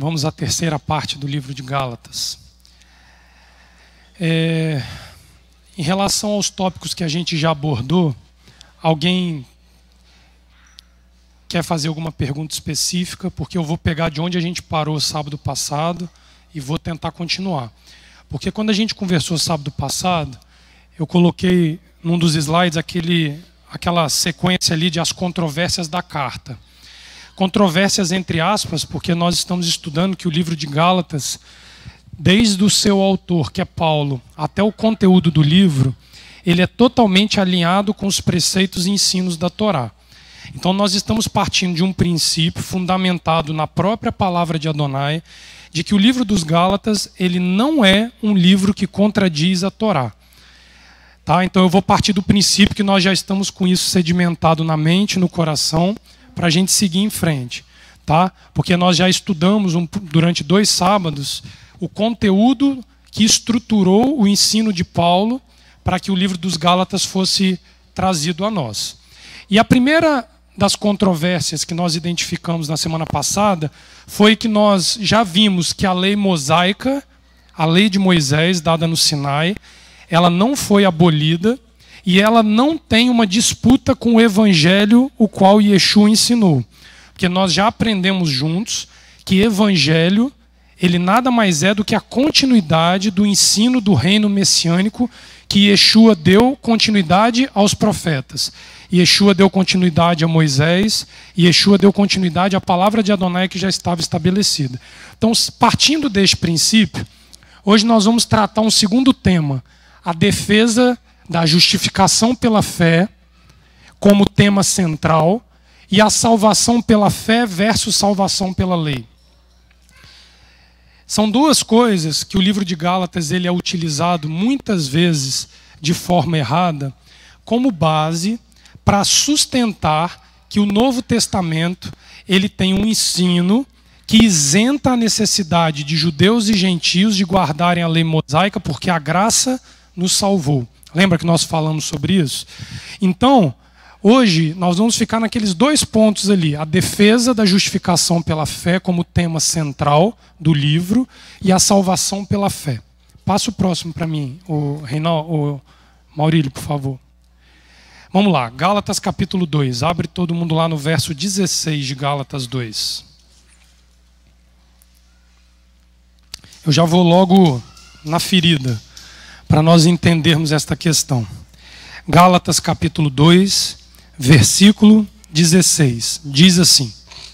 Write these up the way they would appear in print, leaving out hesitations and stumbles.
Vamos à terceira parte do livro de Gálatas. Em relação aos tópicos que a gente já abordou, alguém quer fazer alguma pergunta específica? Porque eu vou pegar de onde a gente parou sábado passado e vou tentar continuar. Porque quando a gente conversou sábado passado, eu coloquei num dos slides aquela sequência ali de as controvérsias da carta. Controvérsias entre aspas, porque nós estamos estudando que o livro de Gálatas, desde o seu autor, que é Paulo, até o conteúdo do livro, ele é totalmente alinhado com os preceitos e ensinos da Torá. Então nós estamos partindo de um princípio fundamentado na própria palavra de Adonai, de que o livro dos Gálatas, ele não é um livro que contradiz a Torá. Tá? Então eu vou partir do princípio que nós já estamos com isso sedimentado na mente, no coração, para a gente seguir em frente. Tá? Porque nós já estudamos durante 2 sábados o conteúdo que estruturou o ensino de Paulo para que o livro dos Gálatas fosse trazido a nós. E a primeira das controvérsias que nós identificamos na semana passada foi que nós já vimos que a lei mosaica, a lei de Moisés dada no Sinai, ela não foi abolida e ela não tem uma disputa com o evangelho o qual Yeshua ensinou. Porque nós já aprendemos juntos que evangelho, ele nada mais é do que a continuidade do ensino do reino messiânico que Yeshua deu continuidade aos profetas. Yeshua deu continuidade a Moisés, e Yeshua deu continuidade à palavra de Adonai que já estava estabelecida. Então, partindo deste princípio, hoje nós vamos tratar um segundo tema, a defesa da justificação pela fé como tema central e a salvação pela fé versus salvação pela lei. São duas coisas que o livro de Gálatas ele é utilizado muitas vezes de forma errada como base para sustentar que o Novo Testamento ele tem um ensino que isenta a necessidade de judeus e gentios de guardarem a lei mosaica porque a graça nos salvou. Lembra que nós falamos sobre isso? Então, hoje nós vamos ficar naqueles 2 pontos ali. A defesa da justificação pela fé como tema central do livro e a salvação pela fé. Passa o próximo para mim, o Maurílio, por favor. Vamos lá, Gálatas capítulo 2. Abre todo mundo lá no verso 16 de Gálatas 2. Eu já vou logo na ferida, para nós entendermos esta questão. Gálatas capítulo 2, versículo 16. Diz assim: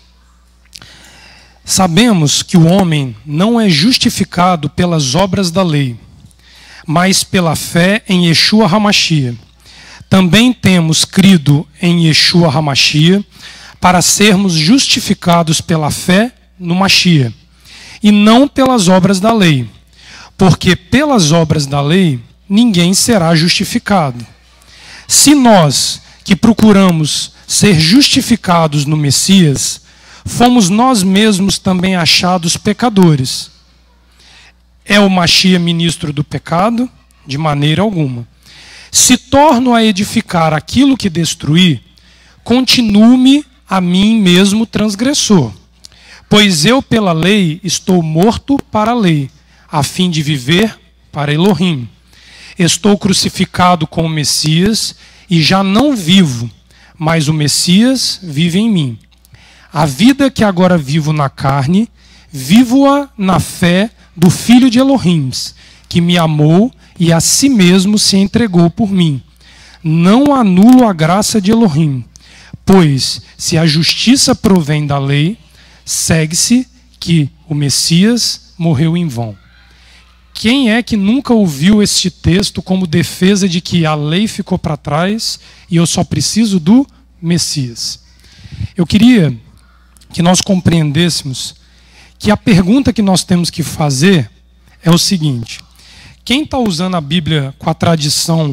sabemos que o homem não é justificado pelas obras da lei, mas pela fé em Yeshua HaMashiach. Também temos crido em Yeshua HaMashiach para sermos justificados pela fé no Mashiach, e não pelas obras da lei. Porque pelas obras da lei ninguém será justificado. Se nós que procuramos ser justificados no Messias, fomos nós mesmos também achados pecadores. É o Mashiach ministro do pecado? De maneira alguma. Se torno a edificar aquilo que destruí, continuo-me a mim mesmo transgressor. Pois eu pela lei estou morto para a lei, a fim de viver para Elohim. Estou crucificado com o Messias e já não vivo, mas o Messias vive em mim. A vida que agora vivo na carne, vivo-a na fé do Filho de Elohim, que me amou e a si mesmo se entregou por mim. Não anulo a graça de Elohim, pois se a justiça provém da lei, segue-se que o Messias morreu em vão. Quem é que nunca ouviu este texto como defesa de que a lei ficou para trás e eu só preciso do Messias? Eu queria que nós compreendêssemos que a pergunta que nós temos que fazer é o seguinte: quem está usando a Bíblia com a tradição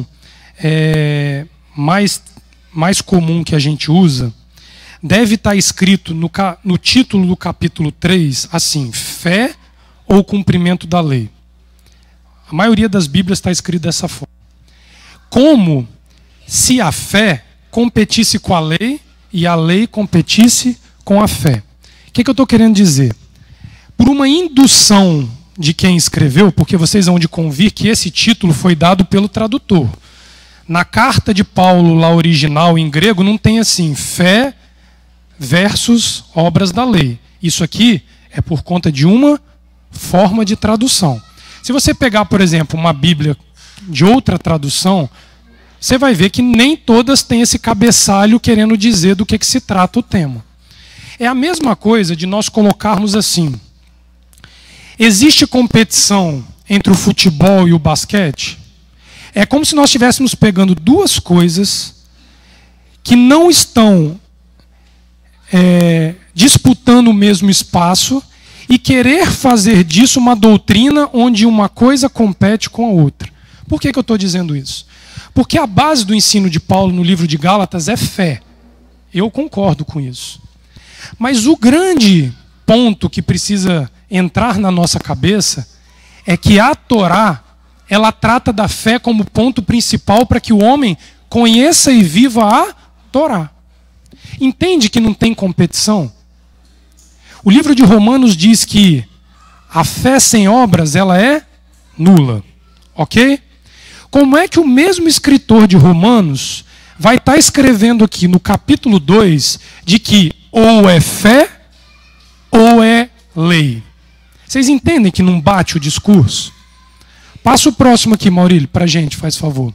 mais comum que a gente usa, deve estar escrito no título do capítulo 3, assim, fé ou cumprimento da lei. A maioria das Bíblias está escrito dessa forma. Como se a fé competisse com a lei e a lei competisse com a fé. O que eu estou querendo dizer? por uma indução de quem escreveu, porque vocês vão de convir que esse título foi dado pelo tradutor. Na carta de Paulo, lá original em grego, não tem assim, fé versus obras da lei. Isso aqui é por conta de uma forma de tradução. Se você pegar, por exemplo, uma Bíblia de outra tradução, você vai ver que nem todas têm esse cabeçalho querendo dizer do que se trata o tema. É a mesma coisa de nós colocarmos assim: existe competição entre o futebol e o basquete? É como se nós estivéssemos pegando duas coisas que não estão disputando o mesmo espaço e querer fazer disso uma doutrina onde uma coisa compete com a outra. Por que eu estou dizendo isso? Porque a base do ensino de Paulo no livro de Gálatas é fé. Eu concordo com isso. Mas o grande ponto que precisa entrar na nossa cabeça é que a Torá, ela trata da fé como ponto principal para que o homem conheça e viva a Torá. Entende que não tem competição? O livro de Romanos diz que a fé sem obras, ela é nula. Ok? Como é que o mesmo escritor de Romanos vai estar escrevendo aqui no capítulo 2 de que ou é fé ou é lei? Vocês entendem que não bate o discurso? Passa o próximo aqui, Maurílio, para a gente, faz favor.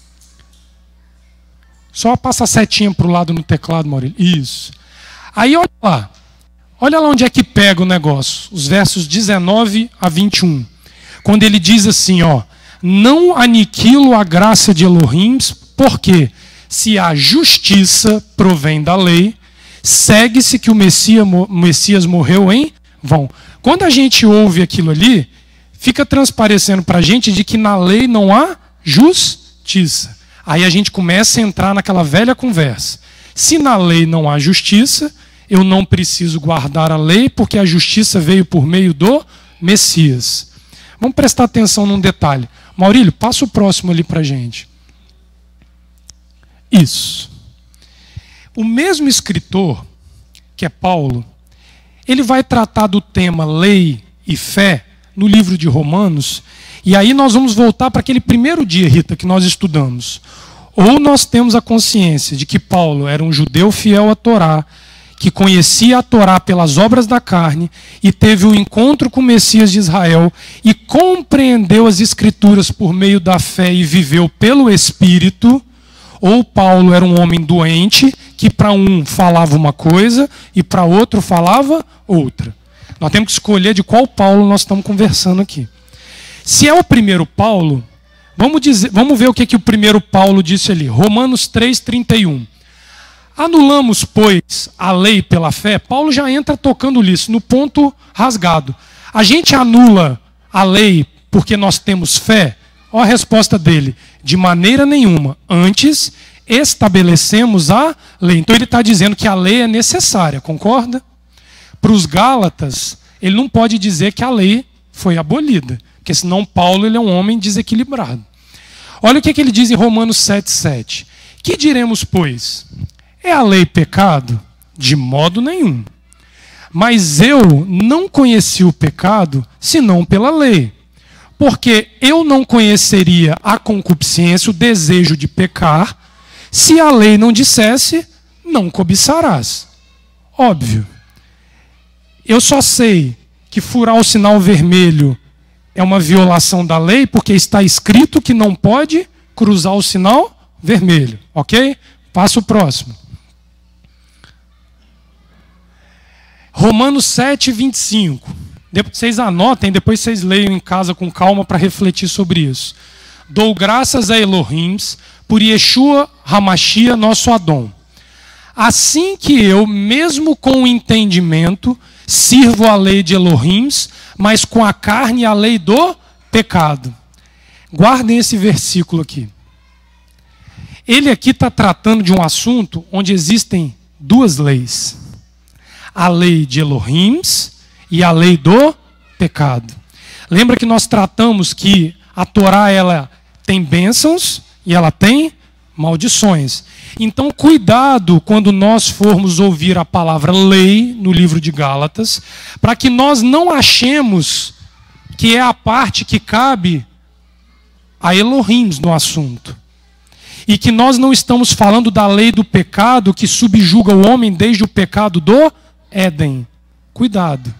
Só passa a setinha para o lado no teclado, Maurílio. Isso. Aí olha lá. Olha lá onde é que pega o negócio. Os versos 19 a 21. Quando ele diz assim, ó: não aniquilo a graça de Elohim, porque se a justiça provém da lei, segue-se que o Messias morreu em vão. Quando a gente ouve aquilo ali, fica transparecendo para a gente de que na lei não há justiça. Aí a gente começa a entrar naquela velha conversa. Se na lei não há justiça, eu não preciso guardar a lei, porque a justiça veio por meio do Messias. Vamos prestar atenção num detalhe. Maurílio, passa o próximo ali para a gente. Isso. O mesmo escritor, que é Paulo, ele vai tratar do tema lei e fé no livro de Romanos, e aí nós vamos voltar para aquele primeiro dia, Rita, que nós estudamos. Ou nós temos a consciência de que Paulo era um judeu fiel à Torá, que conhecia a Torá pelas obras da carne e teve um encontro com o Messias de Israel e compreendeu as Escrituras por meio da fé e viveu pelo Espírito. Ou Paulo era um homem doente que para um falava uma coisa e para outro falava outra. Nós temos que escolher de qual Paulo nós estamos conversando aqui. Se é o primeiro Paulo, vamos ver o que o primeiro Paulo disse ali. Romanos 3:31. Anulamos, pois, a lei pela fé. Paulo já entra tocando nisso, no ponto rasgado. A gente anula a lei porque nós temos fé? Olha a resposta dele: de maneira nenhuma. Antes, estabelecemos a lei. Então ele está dizendo que a lei é necessária, concorda? Para os Gálatas, ele não pode dizer que a lei foi abolida, porque senão Paulo ele é um homem desequilibrado. Olha o que ele diz em Romanos 7:7. Que diremos, pois? É a lei pecado? De modo nenhum. Mas eu não conheci o pecado senão pela lei. Porque eu não conheceria a concupiscência, o desejo de pecar, se a lei não dissesse, não cobiçarás. Óbvio. Eu só sei que furar o sinal vermelho é uma violação da lei, porque está escrito que não pode cruzar o sinal vermelho. Ok? Passa o próximo. Romanos 7:25. Vocês anotem, depois vocês leiam em casa com calma para refletir sobre isso. Dou graças a Elohim por Yeshua Hamashia, nosso Adão. Assim que eu, mesmo com o entendimento, sirvo a lei de Elohim, mas com a carne a lei do pecado. Guardem esse versículo aqui. Ele aqui está tratando de um assunto onde existem duas leis. A lei de Elohim e a lei do pecado. Lembra que nós tratamos que a Torá ela tem bênçãos e ela tem maldições. Então, cuidado quando nós formos ouvir a palavra lei no livro de Gálatas, para que nós não achemos que é a parte que cabe a Elohim no assunto. E que nós não estamos falando da lei do pecado que subjuga o homem desde o pecado do Éden. Cuidado.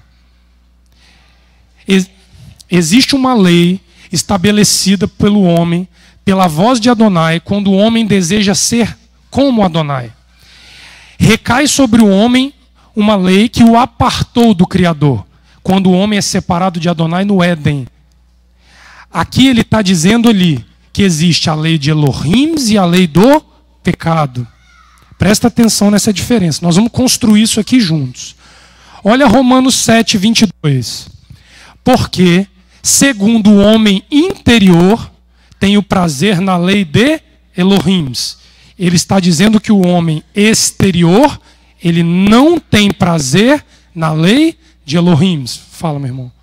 Existe uma lei estabelecida pelo homem, pela voz de Adonai, quando o homem deseja ser como Adonai. Recai sobre o homem uma lei que o apartou do Criador, quando o homem é separado de Adonai no Éden. Aqui ele está dizendo ali que existe a lei de Elohim e a lei do pecado. Presta atenção nessa diferença. Nós vamos construir isso aqui juntos. Olha Romanos 7, 22. Porque, segundo o homem interior, tem o prazer na lei de Elohim. Ele está dizendo que o homem exterior, ele não tem prazer na lei de Elohim. Fala, meu irmão.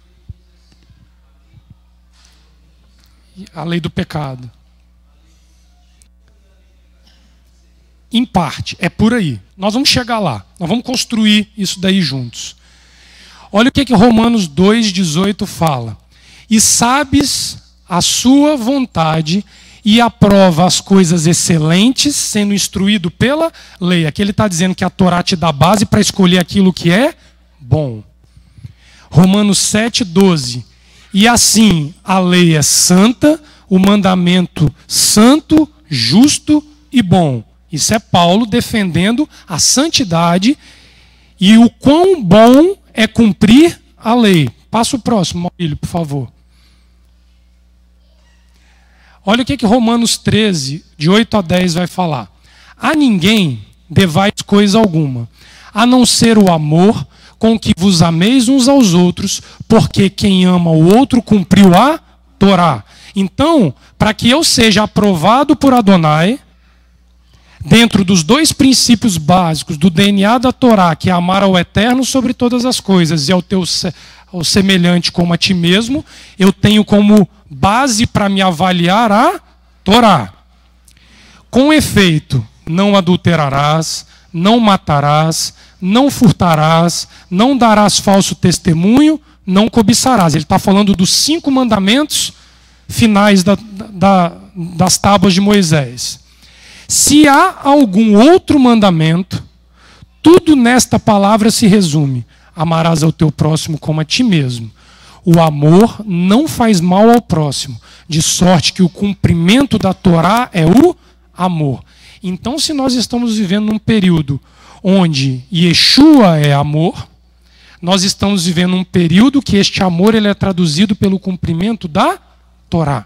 A lei do pecado. Em parte, é por aí. Nós vamos chegar lá. Nós vamos construir isso daí juntos. Olha o que Romanos 2,18 fala. E sabes a sua vontade e aprova as coisas excelentes, sendo instruído pela lei. Aqui ele está dizendo que a Torá te dá base para escolher aquilo que é bom. Romanos 7,12. E assim, a lei é santa, o mandamento santo, justo e bom. Isso é Paulo defendendo a santidade e o quão bom é cumprir a lei. Passa o próximo, Maurílio, por favor. Olha o que Romanos 13, de 8 a 10 vai falar. A ninguém devais coisa alguma, a não ser o amor com que vos ameis uns aos outros, porque quem ama o outro cumpriu a Torá. Então, para que eu seja aprovado por Adonai, dentro dos dois princípios básicos do DNA da Torá, que é amar ao Eterno sobre todas as coisas e ao semelhante como a ti mesmo, eu tenho como base para me avaliar a Torá. Com efeito, não adulterarás, não matarás, não furtarás, não darás falso testemunho, não cobiçarás. Ele está falando dos 5 mandamentos finais das tábuas de Moisés. Se há algum outro mandamento, tudo nesta palavra se resume: amarás ao teu próximo como a ti mesmo. O amor não faz mal ao próximo, de sorte que o cumprimento da Torá é o amor. Então, se nós estamos vivendo num período onde Yeshua é amor, nós estamos vivendo um período que este amor ele é traduzido pelo cumprimento da Torá.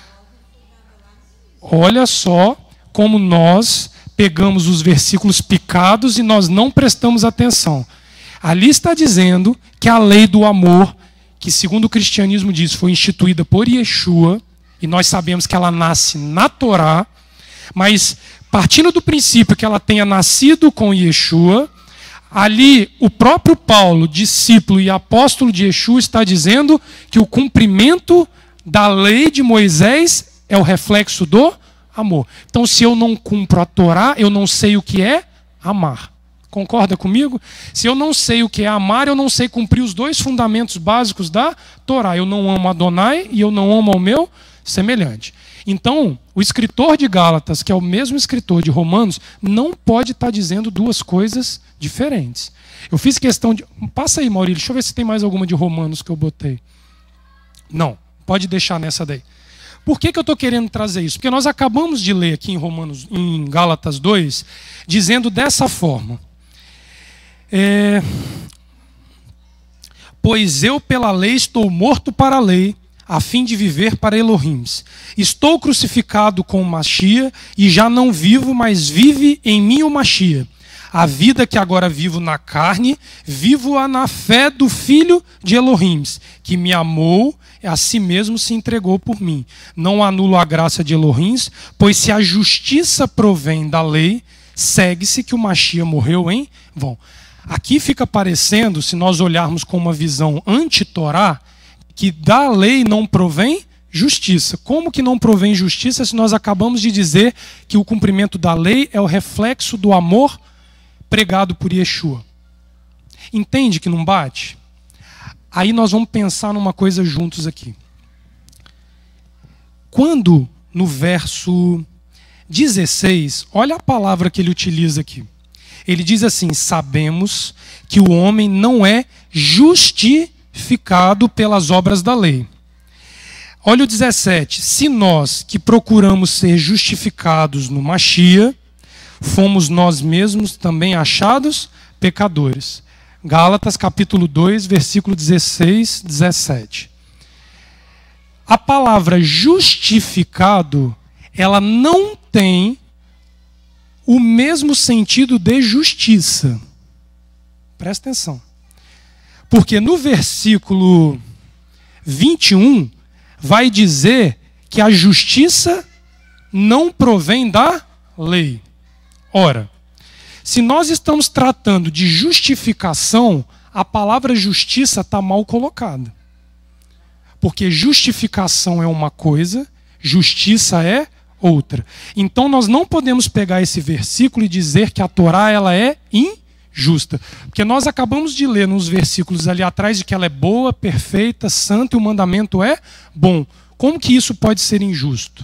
Olha só como nós pegamos os versículos picados e nós não prestamos atenção. Ali está dizendo que a lei do amor, que segundo o cristianismo diz, foi instituída por Yeshua, e nós sabemos que ela nasce na Torá, mas partindo do princípio que ela tenha nascido com Yeshua, ali o próprio Paulo, discípulo e apóstolo de Yeshua, está dizendo que o cumprimento da lei de Moisés é o reflexo do amor. Então, se eu não cumpro a Torá, eu não sei o que é amar. Concorda comigo? Se eu não sei o que é amar, eu não sei cumprir os 2 fundamentos básicos da Torá. Eu não amo Adonai e eu não amo ao meu semelhante. Então, o escritor de Gálatas, que é o mesmo escritor de Romanos, não pode estar dizendo 2 coisas diferentes. Eu fiz questão de... Passa aí, Maurílio, deixa eu ver se tem mais alguma de Romanos que eu botei. Não, pode deixar nessa daí. Por que eu estou querendo trazer isso? Porque nós acabamos de ler aqui em Gálatas 2, dizendo dessa forma. Pois eu pela lei estou morto para a lei, a fim de viver para Elohim. Estou crucificado com o Machia, e já não vivo, mas vive em mim o Machia. A vida que agora vivo na carne, vivo-a na fé do Filho de Elohim, que me amou e a si mesmo se entregou por mim. Não anulo a graça de Elohim, pois se a justiça provém da lei, segue-se que o Machia morreu em vão. Aqui fica parecendo, se nós olharmos com uma visão anti-Torá, que da lei não provém justiça. Como que não provém justiça se nós acabamos de dizer que o cumprimento da lei é o reflexo do amor pregado por Yeshua? Entende que não bate? Aí nós vamos pensar numa coisa juntos aqui. Quando no verso 16, olha a palavra que ele utiliza aqui. Ele diz assim: sabemos que o homem não é justificado pelas obras da lei. Olha o 17. Se nós que procuramos ser justificados no Machia, fomos nós mesmos também achados pecadores. Gálatas capítulo 2, versículo 16, 17. A palavra justificado, ela não tem o mesmo sentido de justiça. Presta atenção. Porque no versículo 21, vai dizer que a justiça não provém da lei. Ora, se nós estamos tratando de justificação, a palavra justiça está mal colocada. Porque justificação é uma coisa, justiça é outra. Então nós não podemos pegar esse versículo e dizer que a Torá ela é injusta. Porque nós acabamos de ler nos versículos ali atrás de que ela é boa, perfeita, santa e o mandamento é bom. Como que isso pode ser injusto?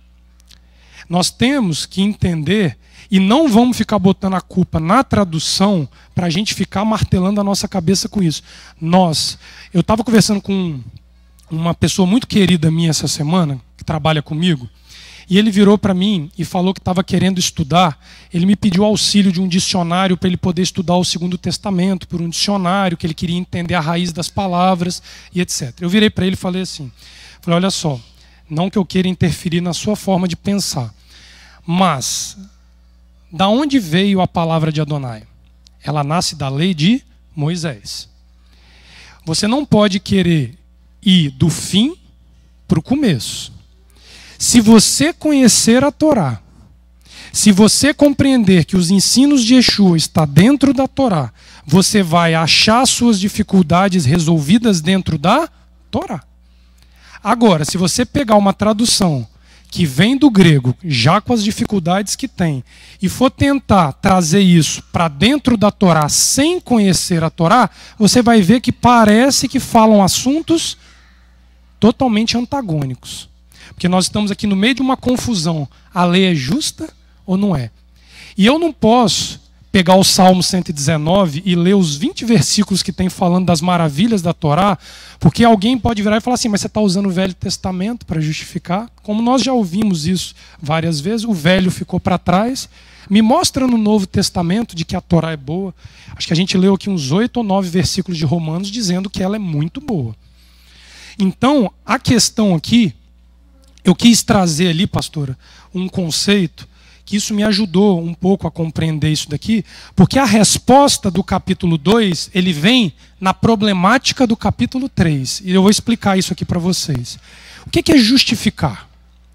Nós temos que entender e não vamos ficar botando a culpa na tradução para a gente ficar martelando a nossa cabeça com isso. Eu estava conversando com uma pessoa muito querida minha essa semana, que trabalha comigo, e ele virou para mim e falou que estava querendo estudar. Ele me pediu auxílio de um dicionário para ele poder estudar o Segundo Testamento, por um dicionário, que ele queria entender a raiz das palavras e etc. Eu virei para ele e falei assim, olha só, não que eu queira interferir na sua forma de pensar, mas da onde veio a palavra de Adonai? Ela nasce da lei de Moisés. Você não pode querer ir do fim para o começo. Se você conhecer a Torá, se você compreender que os ensinos de Yeshua estão dentro da Torá, você vai achar suas dificuldades resolvidas dentro da Torá. Agora, se você pegar uma tradução que vem do grego, já com as dificuldades que tem, e for tentar trazer isso para dentro da Torá sem conhecer a Torá, você vai ver que parece que falam assuntos totalmente antagônicos. Porque nós estamos aqui no meio de uma confusão. A lei é justa ou não é? E eu não posso pegar o Salmo 119 e ler os 20 versículos que tem falando das maravilhas da Torá, porque alguém pode virar e falar assim, mas você está usando o Velho Testamento para justificar? Como nós já ouvimos isso várias vezes, o Velho ficou para trás. Me mostra no Novo Testamento de que a Torá é boa. Acho que a gente leu aqui uns 8 ou 9 versículos de Romanos dizendo que ela é muito boa. Então, a questão aqui, eu quis trazer ali, pastora, um conceito que isso me ajudou um pouco a compreender isso daqui, porque a resposta do capítulo 2, ele vem na problemática do capítulo 3. E eu vou explicar isso aqui para vocês. O que é justificar?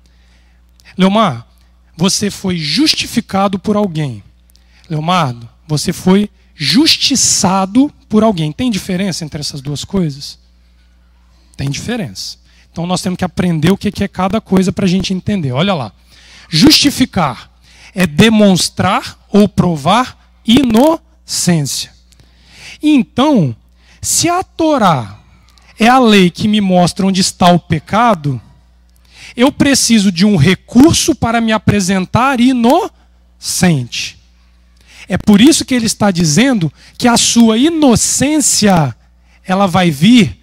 Leomar, você foi justificado por alguém. Leomardo, você foi justiçado por alguém. Tem diferença entre essas duas coisas? Tem diferença. Então nós temos que aprender o que é cada coisa para a gente entender. Olha lá. Justificar é demonstrar ou provar inocência. Então, se a Torá é a lei que me mostra onde está o pecado, eu preciso de um recurso para me apresentar inocente. É por isso que ele está dizendo que a sua inocência, ela vai vir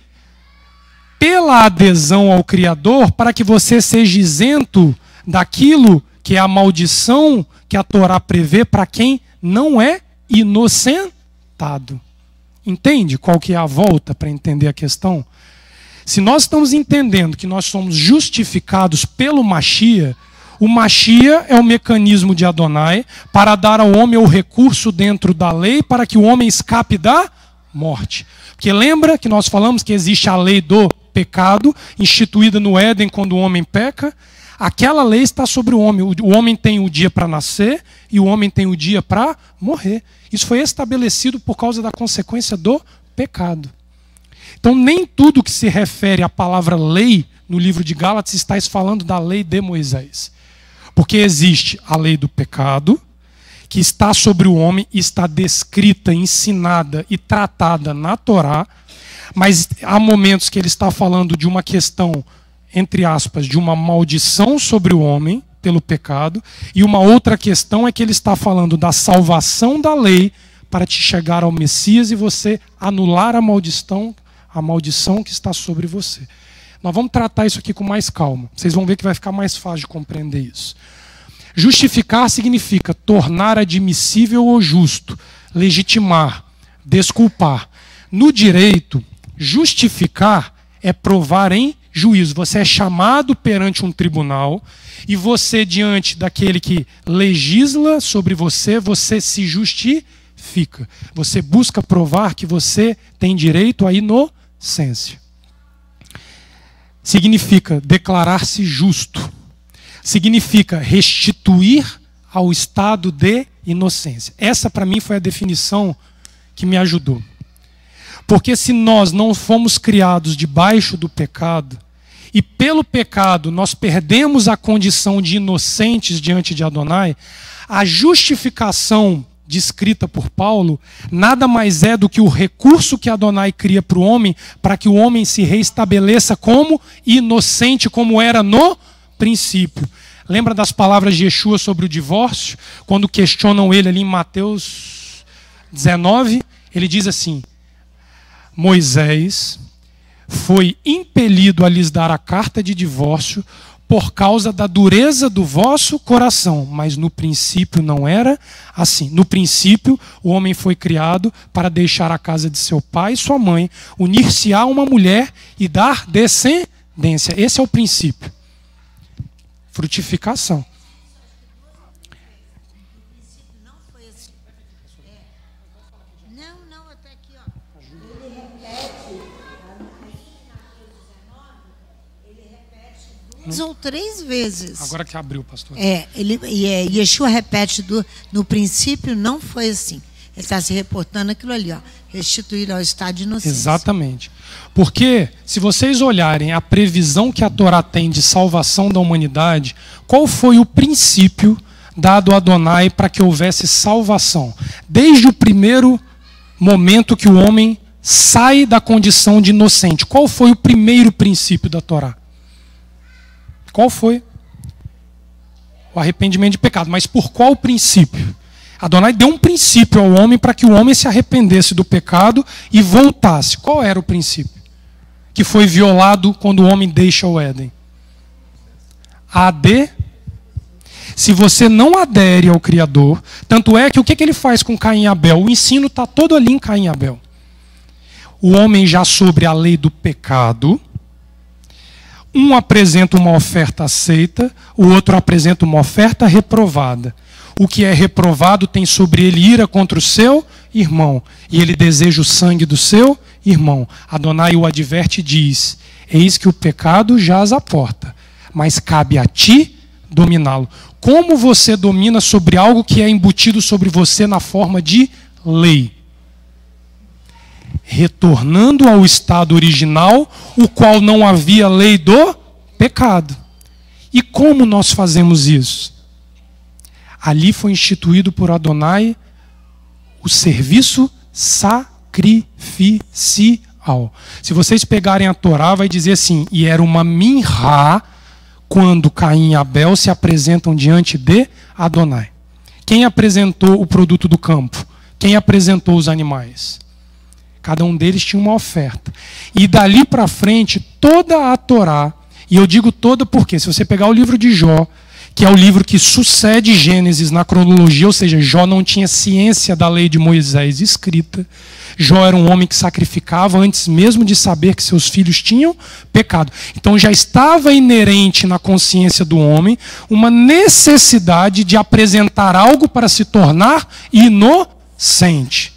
pela adesão ao Criador, para que você seja isento daquilo que é a maldição que a Torá prevê para quem não é inocentado. Entende qual que é a volta para entender a questão? Se nós estamos entendendo que nós somos justificados pelo Machia, o Machia é o mecanismo de Adonai para dar ao homem o recurso dentro da lei para que o homem escape da morte. Porque lembra que nós falamos que existe a lei do pecado, instituída no Éden quando o homem peca? Aquela lei está sobre o homem. O homem tem o dia para nascer e o homem tem o dia para morrer. Isso foi estabelecido por causa da consequência do pecado. Então, nem tudo que se refere à palavra lei no livro de Gálatas está falando da lei de Moisés. Porque existe a lei do pecado, que está sobre o homem, está descrita, ensinada e tratada na Torá, mas há momentos que ele está falando de uma questão, entre aspas, de uma maldição sobre o homem pelo pecado, e uma outra questão é que ele está falando da salvação da lei para te chegar ao Messias e você anular a maldição que está sobre você. Nós vamos tratar isso aqui com mais calma. Vocês vão ver que vai ficar mais fácil de compreender isso. Justificar significa tornar admissível ou justo, legitimar, desculpar. No direito, justificar é provar em juízo. Você é chamado perante um tribunal e você, diante daquele que legisla sobre você, você se justifica. Você busca provar que você tem direito à inocência. Significa declarar-se justo. Significa restituir ao estado de inocência. Essa, para mim, foi a definição que me ajudou. Porque se nós não fomos criados debaixo do pecado, e pelo pecado nós perdemos a condição de inocentes diante de Adonai, a justificação descrita por Paulo nada mais é do que o recurso que Adonai cria para o homem, para que o homem se reestabeleça como inocente, como era no princípio. Lembra das palavras de Yeshua sobre o divórcio? Quando questionam ele ali em Mateus 19, ele diz assim: Moisés foi impelido a lhes dar a carta de divórcio por causa da dureza do vosso coração. Mas no princípio não era assim. No princípio, o homem foi criado para deixar a casa de seu pai e sua mãe, unir-se a uma mulher e dar descendência. Esse é o princípio. Frutificação. Ou 3 vezes. Agora que abriu, pastor. Yeshua repete no princípio não foi assim. Ele está se reportando aquilo ali, ó, restituir ao estado de inocência. Exatamente. Porque, se vocês olharem a previsão que a Torá tem de salvação da humanidade, qual foi o princípio dado a Adonai para que houvesse salvação? Desde o primeiro momento que o homem sai da condição de inocente. Qual foi o primeiro princípio da Torá? Qual foi? O arrependimento de pecado. Mas por qual princípio? Adonai deu um princípio ao homem para que o homem se arrependesse do pecado e voltasse. Qual era o princípio? Que foi violado quando o homem deixa o Éden. Se você não adere ao Criador, tanto é que o que ele faz com Caim e Abel? O ensino está todo ali em Caim e Abel. O homem já sobre a lei do pecado, um apresenta uma oferta aceita, o outro apresenta uma oferta reprovada. O que é reprovado tem sobre ele ira contra o seu irmão, e ele deseja o sangue do seu irmão. Adonai o adverte e diz: eis que o pecado jaz à porta, mas cabe a ti dominá-lo. Como você domina sobre algo que é embutido sobre você na forma de lei? Retornando ao estado original, o qual não havia lei do pecado. E como nós fazemos isso? Ali foi instituído por Adonai o serviço sacrificial. Se vocês pegarem a Torá, vai dizer assim: e era uma minhá quando Caim e Abel se apresentam diante de Adonai. Quem apresentou o produto do campo? Quem apresentou os animais? Cada um deles tinha uma oferta. E dali para frente, toda a Torá, e eu digo toda porque, se você pegar o livro de Jó, que é o livro que sucede Gênesis na cronologia, ou seja, Jó não tinha ciência da lei de Moisés escrita. Jó era um homem que sacrificava antes mesmo de saber que seus filhos tinham pecado. Então já estava inerente na consciência do homem uma necessidade de apresentar algo para se tornar inocente.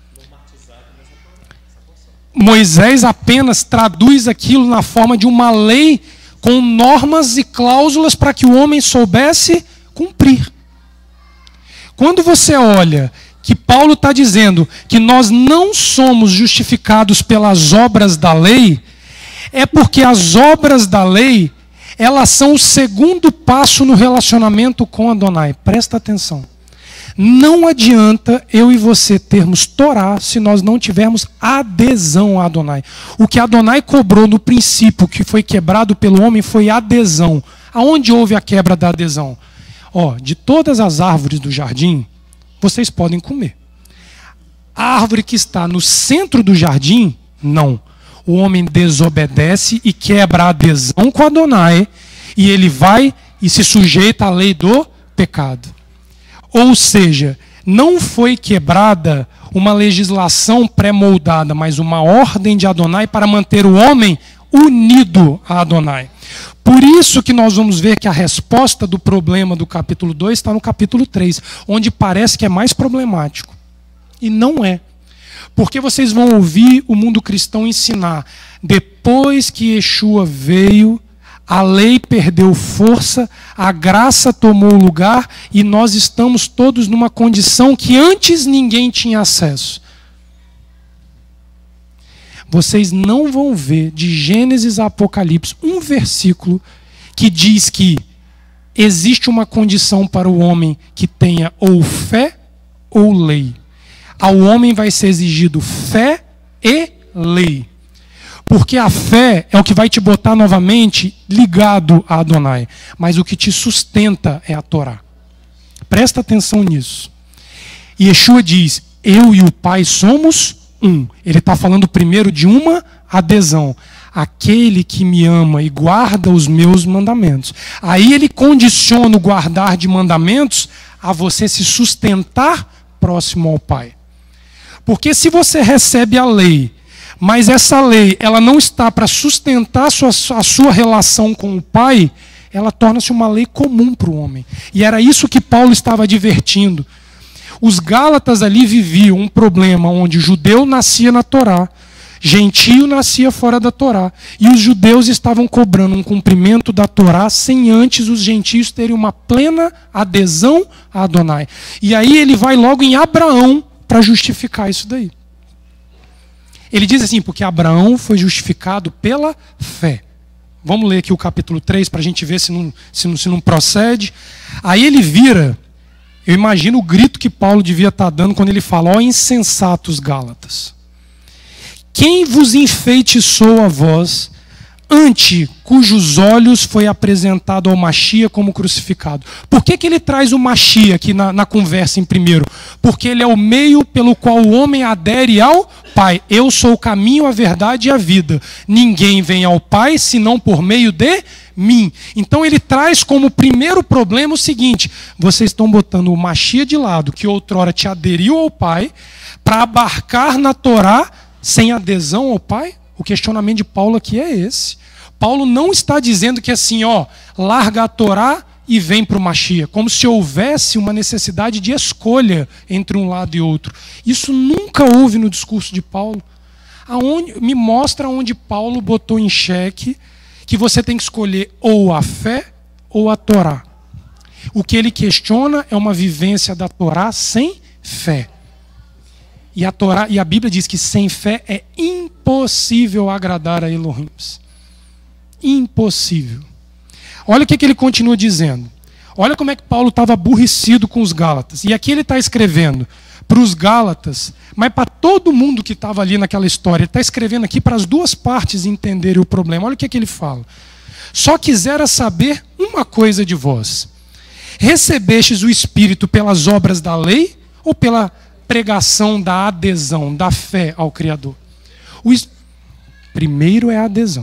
Moisés apenas traduz aquilo na forma de uma lei com normas e cláusulas para que o homem soubesse cumprir. Quando você olha que Paulo está dizendo que nós não somos justificados pelas obras da lei, É porque as obras da lei, elas são o segundo passo no relacionamento com Adonai. Presta atenção. Não adianta eu e você termos Torá se nós não tivermos adesão a Adonai. O que Adonai cobrou no princípio, que foi quebrado pelo homem, foi adesão. Aonde houve a quebra da adesão? De todas as árvores do jardim, vocês podem comer. A árvore que está no centro do jardim, não. O homem desobedece e quebra a adesão com Adonai, e ele vai e se sujeita à lei do pecado. Ou seja, não foi quebrada uma legislação pré-moldada, mas uma ordem de Adonai para manter o homem unido a Adonai. Por isso que nós vamos ver que a resposta do problema do capítulo 2 está no capítulo 3, onde parece que é mais problemático. E não é. Porque vocês vão ouvir o mundo cristão ensinar, depois que Yeshua veio, a lei perdeu força, a graça tomou lugar e nós estamos todos numa condição que antes ninguém tinha acesso. Vocês não vão ver de Gênesis a Apocalipse um versículo que diz que existe uma condição para o homem que tenha ou fé ou lei. Ao homem vai ser exigido fé e lei. Porque a fé é o que vai te botar novamente ligado a Adonai. Mas o que te sustenta é a Torá. Presta atenção nisso. Yeshua diz, eu e o Pai somos um. Ele está falando primeiro de uma adesão. Aquele que me ama e guarda os meus mandamentos. Aí ele condiciona o guardar de mandamentos a você se sustentar próximo ao Pai. Porque se você recebe a lei, mas essa lei ela não está para sustentar a sua relação com o Pai, ela torna-se uma lei comum para o homem. E era isso que Paulo estava advertindo. Os Gálatas ali viviam um problema onde o judeu nascia na Torá, gentio nascia fora da Torá, e os judeus estavam cobrando um cumprimento da Torá sem antes os gentios terem uma plena adesão a Adonai. E aí ele vai logo em Abraão para justificar isso daí. Ele diz assim, porque Abraão foi justificado pela fé. Vamos ler aqui o capítulo 3 para a gente ver se não procede. Aí ele vira, eu imagino o grito que Paulo devia estar dando quando ele fala, ó insensatos Gálatas, quem vos enfeitiçou a vós, ante cujos olhos foi apresentado ao Mashiach como crucificado? Por que ele traz o Mashiach aqui na conversa em primeiro? Porque ele é o meio pelo qual o homem adere ao Pai. Eu sou o caminho, a verdade e a vida. Ninguém vem ao Pai senão por meio de mim. Então ele traz como primeiro problema o seguinte, vocês estão botando o Mashiach de lado, que outrora te aderiu ao Pai, para abarcar na Torá sem adesão ao Pai? O questionamento de Paulo aqui é esse. Paulo não está dizendo que assim, larga a Torá e vem para o Mashiach, como se houvesse uma necessidade de escolha entre um lado e outro. Isso nunca houve no discurso de Paulo. Me mostra onde Paulo botou em xeque que você tem que escolher ou a fé ou a Torá. O que ele questiona é uma vivência da Torá sem fé. E a Torá, e a Bíblia diz que sem fé é impossível agradar a Elohim. Impossível. Olha o que ele continua dizendo. Olha como é que Paulo estava aborrecido com os Gálatas. E aqui ele está escrevendo para os Gálatas, mas para todo mundo que estava ali naquela história. Ele está escrevendo aqui para as duas partes entenderem o problema. Olha o que ele fala. Só quisera saber uma coisa de vós. Recebestes o Espírito pelas obras da lei ou pela pregação da adesão, da fé ao Criador? Primeiro é a adesão.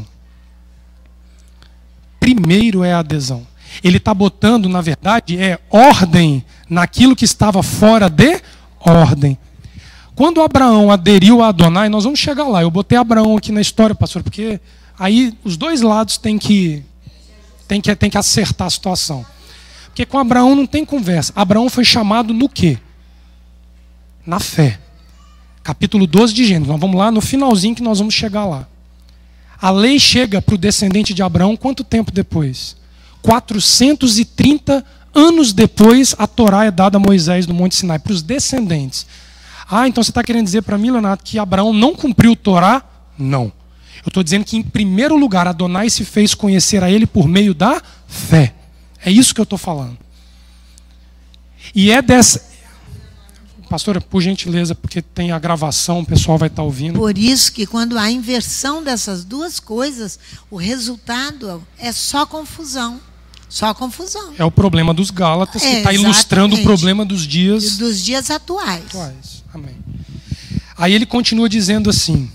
Primeiro é a adesão. Ele está botando, na verdade, ordem naquilo que estava fora de ordem. Quando Abraão aderiu a Adonai, nós vamos chegar lá. Eu botei Abraão aqui na história, pastor, porque aí os dois lados têm que acertar a situação. Porque com Abraão não tem conversa. Abraão foi chamado no quê? Na fé. Capítulo 12 de Gênesis. Nós vamos lá no finalzinho que nós vamos chegar lá. A lei chega para o descendente de Abraão quanto tempo depois? 430 anos depois, a Torá é dada a Moisés no Monte Sinai, para os descendentes. Então você está querendo dizer para mim, Leonardo, que Abraão não cumpriu a Torá? Não. Eu estou dizendo que, em primeiro lugar, Adonai se fez conhecer a ele por meio da fé. É isso que eu estou falando. E é dessa... Pastora, por gentileza, porque tem a gravação, o pessoal vai estar ouvindo. Por isso que quando há inversão dessas duas coisas, o resultado é só confusão. Só confusão. É o problema dos Gálatas, que está ilustrando o problema dos dias atuais. Amém. Aí ele continua dizendo assim,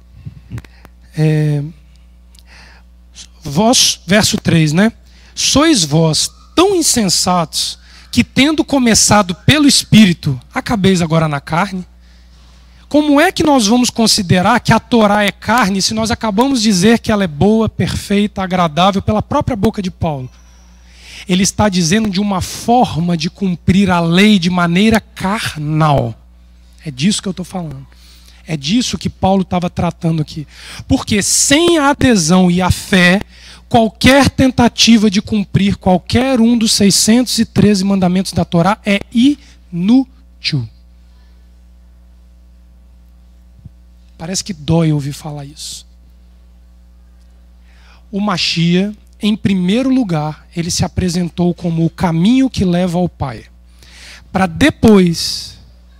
vós, verso 3, né? Sois vós tão insensatos que, tendo começado pelo Espírito, acabeis agora na carne? Como é que nós vamos considerar que a Torá é carne se nós acabamos de dizer que ela é boa, perfeita, agradável pela própria boca de Paulo? Ele está dizendo de uma forma de cumprir a lei de maneira carnal. É disso que eu estou falando. É disso que Paulo estava tratando aqui. Porque sem a adesão e a fé, qualquer tentativa de cumprir qualquer um dos 613 mandamentos da Torá é inútil. Parece que dói ouvir falar isso. O Mashiach, em primeiro lugar, ele se apresentou como o caminho que leva ao Pai. Para depois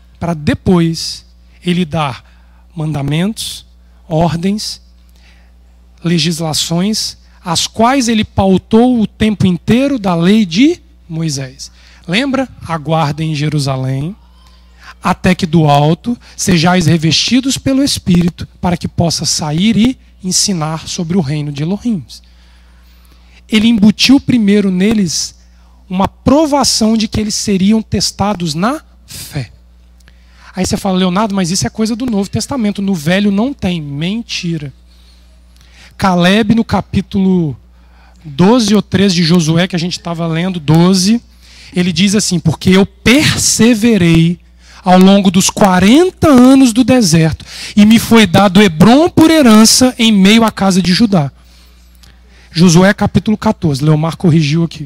ele dar mandamentos, ordens, legislações, as quais ele pautou o tempo inteiro da lei de Moisés. Lembra? Aguardem em Jerusalém, até que do alto sejais revestidos pelo Espírito, para que possa sair e ensinar sobre o reino de Elohim. Ele embutiu primeiro neles uma provação de que eles seriam testados na fé. Aí você fala, Leonardo, mas isso é coisa do Novo Testamento, no Velho não tem. Mentira. Caleb, no capítulo 12 ou 13 de Josué, que a gente estava lendo, 12, ele diz assim, porque eu perseverei ao longo dos 40 anos do deserto, e me foi dado Hebrom por herança em meio à casa de Judá. Josué capítulo 14, Leomar corrigiu aqui.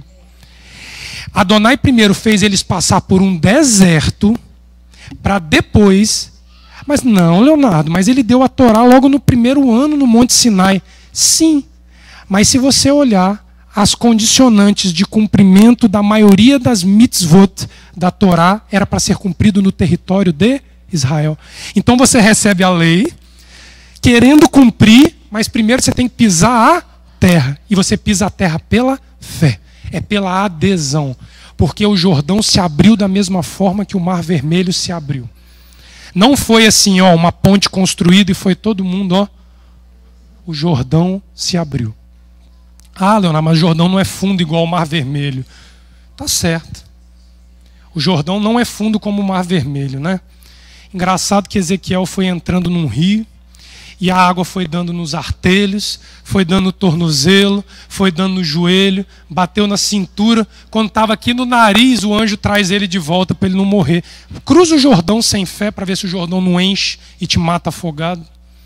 Adonai primeiro fez eles passar por um deserto, para depois... Mas não, Leonardo, mas ele deu a Torá logo no primeiro ano no Monte Sinai. Sim, mas se você olhar as condicionantes de cumprimento da maioria das mitzvot da Torá, era para ser cumprido no território de Israel. Então você recebe a lei, querendo cumprir, mas primeiro você tem que pisar a terra. E você pisa a terra pela fé, é pela adesão. Porque o Jordão se abriu da mesma forma que o Mar Vermelho se abriu. Não foi assim, ó, uma ponte construída e foi todo mundo, ó. O Jordão se abriu. Ah, Leonardo, mas o Jordão não é fundo igual o Mar Vermelho. Tá certo. O Jordão não é fundo como o Mar Vermelho, né? Engraçado que Ezequiel foi entrando num rio e a água foi dando nos artelhos, foi dando no tornozelo, foi dando no joelho, bateu na cintura. Quando estava aqui no nariz, o anjo traz ele de volta para ele não morrer. Cruza o Jordão sem fé para ver se o Jordão não enche e te mata afogado.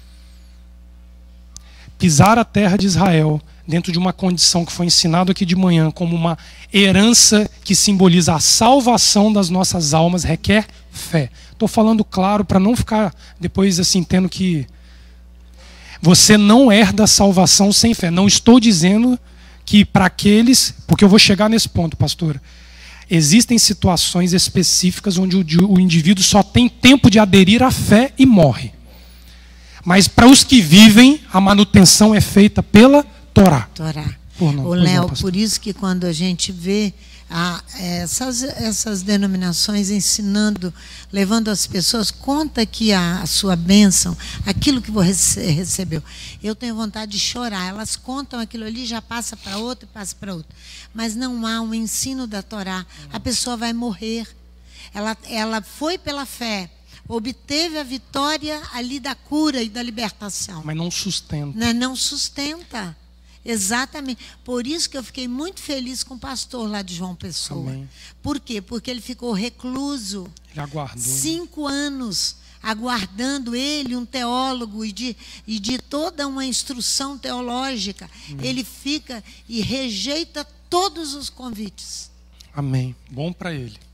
Pisar a terra de Israel dentro de uma condição que foi ensinado aqui de manhã como uma herança que simboliza a salvação das nossas almas requer fé. Estou falando claro para não ficar depois assim tendo que... Você não herda a salvação sem fé. Não estou dizendo que para aqueles... Porque eu vou chegar nesse ponto, pastora. Existem situações específicas onde o indivíduo só tem tempo de aderir à fé e morre. Mas para os que vivem, a manutenção é feita pela Torá. Ô, Léo, por isso que quando a gente vê essas denominações ensinando, levando as pessoas, conta que a sua bênção, aquilo que você recebeu. Eu tenho vontade de chorar. Elas contam aquilo ali, já passa para outro e passa para outro. Mas não há um ensino da Torá. A pessoa vai morrer. Ela foi pela fé, obteve a vitória ali da cura e da libertação. Mas não sustenta. Não sustenta. Exatamente. Por isso que eu fiquei muito feliz com o pastor lá de João Pessoa. Amém. Por quê? Porque ele ficou recluso. Ele aguardou. 5 anos aguardando ele, um teólogo, e de toda uma instrução teológica. Ele fica e rejeita todos os convites. Amém. Bom para ele.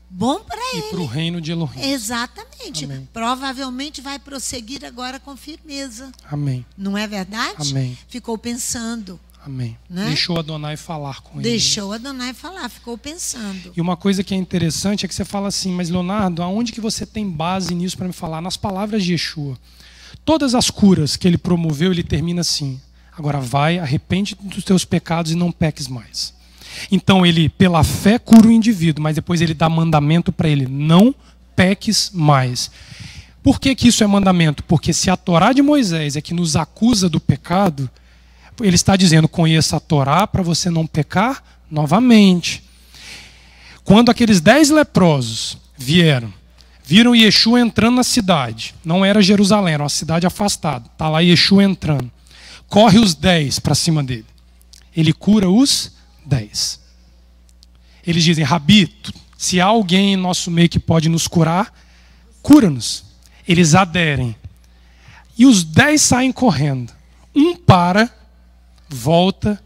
bom para E para o ele. reino de Elohim. Exatamente. Amém. Provavelmente vai prosseguir agora com firmeza. Amém. Não é verdade? Amém. Ficou pensando. Amém. Né? Deixou Adonai falar com ele. Deixou Adonai falar, ficou pensando. E uma coisa que é interessante é que você fala assim, mas Leonardo, aonde que você tem base nisso para me falar? Nas palavras de Yeshua. Todas as curas que ele promoveu, ele termina assim. Agora vai, arrepende dos teus pecados e não peques mais. Então ele, pela fé, cura o indivíduo, mas depois ele dá mandamento para ele, não peques mais. Por que que isso é mandamento? Porque se a Torá de Moisés é que nos acusa do pecado, ele está dizendo, conheça a Torá para você não pecar novamente. Quando aqueles 10 leprosos viram Yeshua entrando na cidade, não era Jerusalém, era uma cidade afastada, está lá Yeshua entrando, corre os 10 para cima dele, ele cura os 10. Eles dizem, Rabi, se há alguém em nosso meio que pode nos curar, cura-nos. Eles aderem. E os 10 saem correndo. Um para, volta,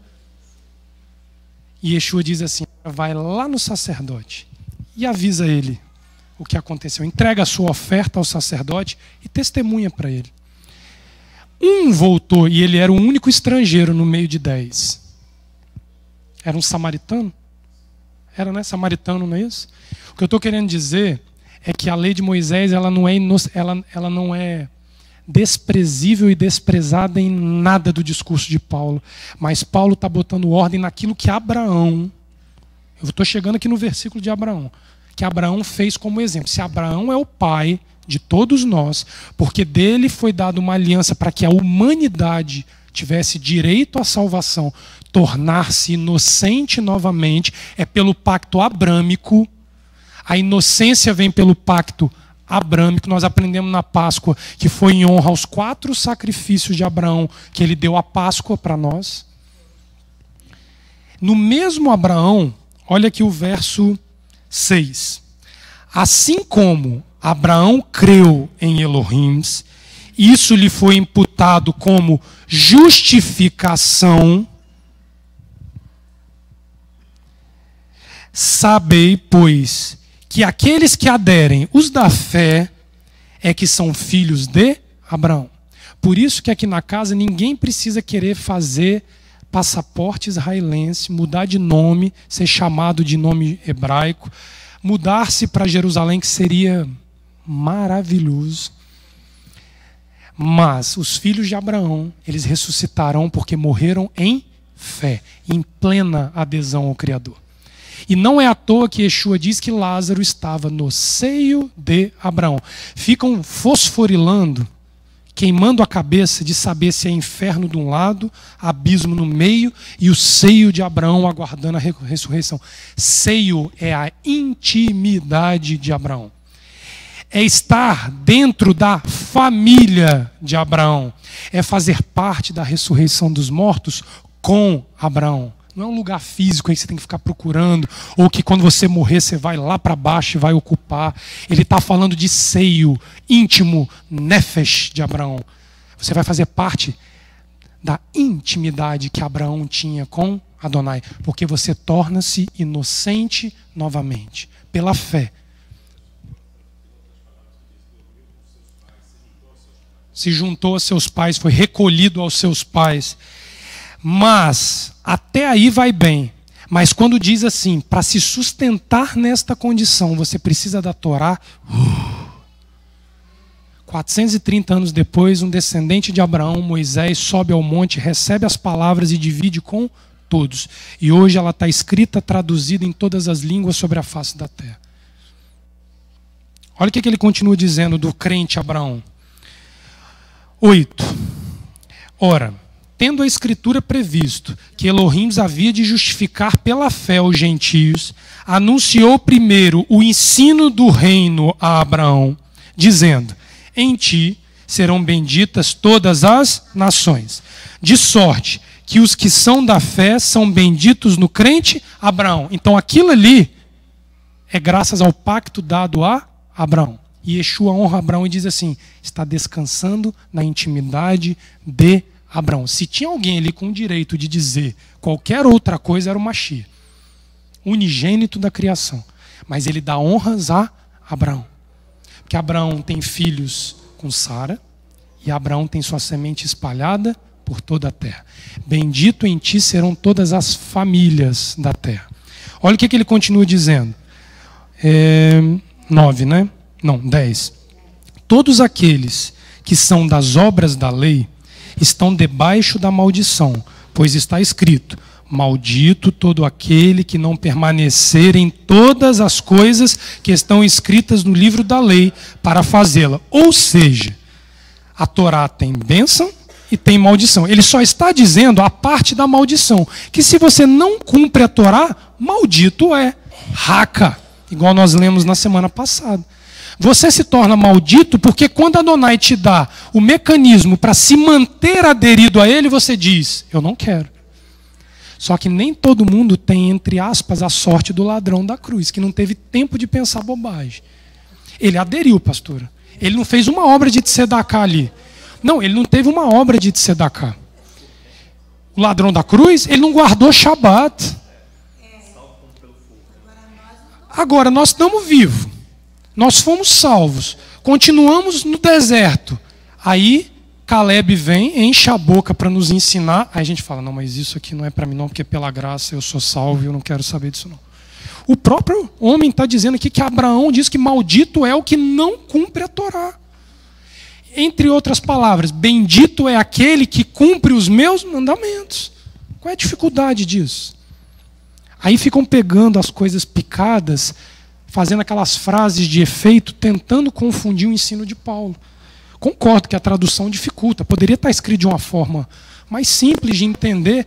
e Yeshua diz assim, vai lá no sacerdote e avisa ele o que aconteceu. Entrega a sua oferta ao sacerdote e testemunha para ele. Um voltou e ele era o único estrangeiro no meio de 10. Era um samaritano? Era, né? Samaritano, não é isso? O que eu estou querendo dizer é que a lei de Moisés ela não é desprezível e desprezada em nada do discurso de Paulo. Mas Paulo está botando ordem naquilo que Abraão... Eu estou chegando aqui no versículo de Abraão. Que Abraão fez como exemplo. Se Abraão é o pai de todos nós, porque dele foi dada uma aliança para que a humanidade tivesse direito à salvação, tornar-se inocente novamente, é pelo pacto abrâmico. A inocência vem pelo pacto abrâmico. Nós aprendemos na Páscoa que foi em honra aos 4 sacrifícios de Abraão que ele deu a Páscoa para nós. No mesmo Abraão, olha aqui o verso 6. Assim como Abraão creu em Elohim, isso lhe foi imputado como justificação. Sabei, pois, que aqueles que aderem, os da fé, é que são filhos de Abraão. Por isso que aqui na casa ninguém precisa querer fazer passaporte israelense, mudar de nome, ser chamado de nome hebraico, mudar-se para Jerusalém, que seria maravilhoso. Mas os filhos de Abraão, eles ressuscitarão porque morreram em fé, em plena adesão ao Criador. E não é à toa que Yeshua diz que Lázaro estava no seio de Abraão. Ficam fosforilando, queimando a cabeça de saber se é inferno de um lado, abismo no meio e o seio de Abraão aguardando a ressurreição. Seio é a intimidade de Abraão. É estar dentro da família de Abraão. É fazer parte da ressurreição dos mortos com Abraão. Não é um lugar físico aí que você tem que ficar procurando, ou que quando você morrer você vai lá para baixo e vai ocupar. Ele está falando de seio íntimo, nefesh de Abraão. Você vai fazer parte da intimidade que Abraão tinha com Adonai, porque você torna-se inocente novamente, pela fé. Se juntou a seus pais, foi recolhido aos seus pais. Mas, até aí vai bem. Mas quando diz assim, para se sustentar nesta condição, você precisa da Torá. 430 anos depois, um descendente de Abraão, Moisés, sobe ao monte, recebe as palavras e divide com todos. E hoje ela está escrita, traduzida em todas as línguas sobre a face da terra. Olha o que ele continua dizendo do crente Abraão. 8. Ora, tendo a Escritura previsto que Elohim havia de justificar pela fé os gentios, anunciou primeiro o ensino do reino a Abraão, dizendo, em ti serão benditas todas as nações, de sorte que os que são da fé são benditos no crente Abraão. Então aquilo ali é graças ao pacto dado a Abraão. E Yeshua honra Abraão e diz assim, está descansando na intimidade de Abraão. Se tinha alguém ali com o direito de dizer qualquer outra coisa, era o Mashiach, unigênito da criação. Mas ele dá honras a Abraão. Porque Abraão tem filhos com Sara, e Abraão tem sua semente espalhada por toda a terra. Bendito em ti serão todas as famílias da terra. Olha o que ele continua dizendo. 9, né? Não, 10. Todos aqueles que são das obras da lei estão debaixo da maldição, pois está escrito: maldito todo aquele que não permanecer em todas as coisas que estão escritas no livro da lei para fazê-la. Ou seja, a Torá tem bênção e tem maldição. Ele só está dizendo a parte da maldição, que se você não cumpre a Torá, maldito é. Raca, igual nós lemos na semana passada. Você se torna maldito porque quando Adonai te dá o mecanismo para se manter aderido a ele, você diz: eu não quero. Só que nem todo mundo tem, entre aspas, a sorte do ladrão da cruz, que não teve tempo de pensar bobagem. Ele aderiu, pastora. Ele não fez uma obra de tzedakah ali. Não, ele não teve uma obra de tzedakah. O ladrão da cruz, ele não guardou Shabat. Agora, nós estamos vivos. Nós fomos salvos. Continuamos no deserto. Aí, Caleb vem, enche a boca para nos ensinar. Aí a gente fala: não, mas isso aqui não é para mim não, porque pela graça eu sou salvo e eu não quero saber disso não. O próprio homem está dizendo aqui que Abraão diz que maldito é o que não cumpre a Torá. Entre outras palavras, bendito é aquele que cumpre os meus mandamentos. Qual é a dificuldade disso? Aí ficam pegando as coisas picadas, fazendo aquelas frases de efeito, tentando confundir o ensino de Paulo. Concordo que a tradução dificulta. Poderia estar escrito de uma forma mais simples de entender.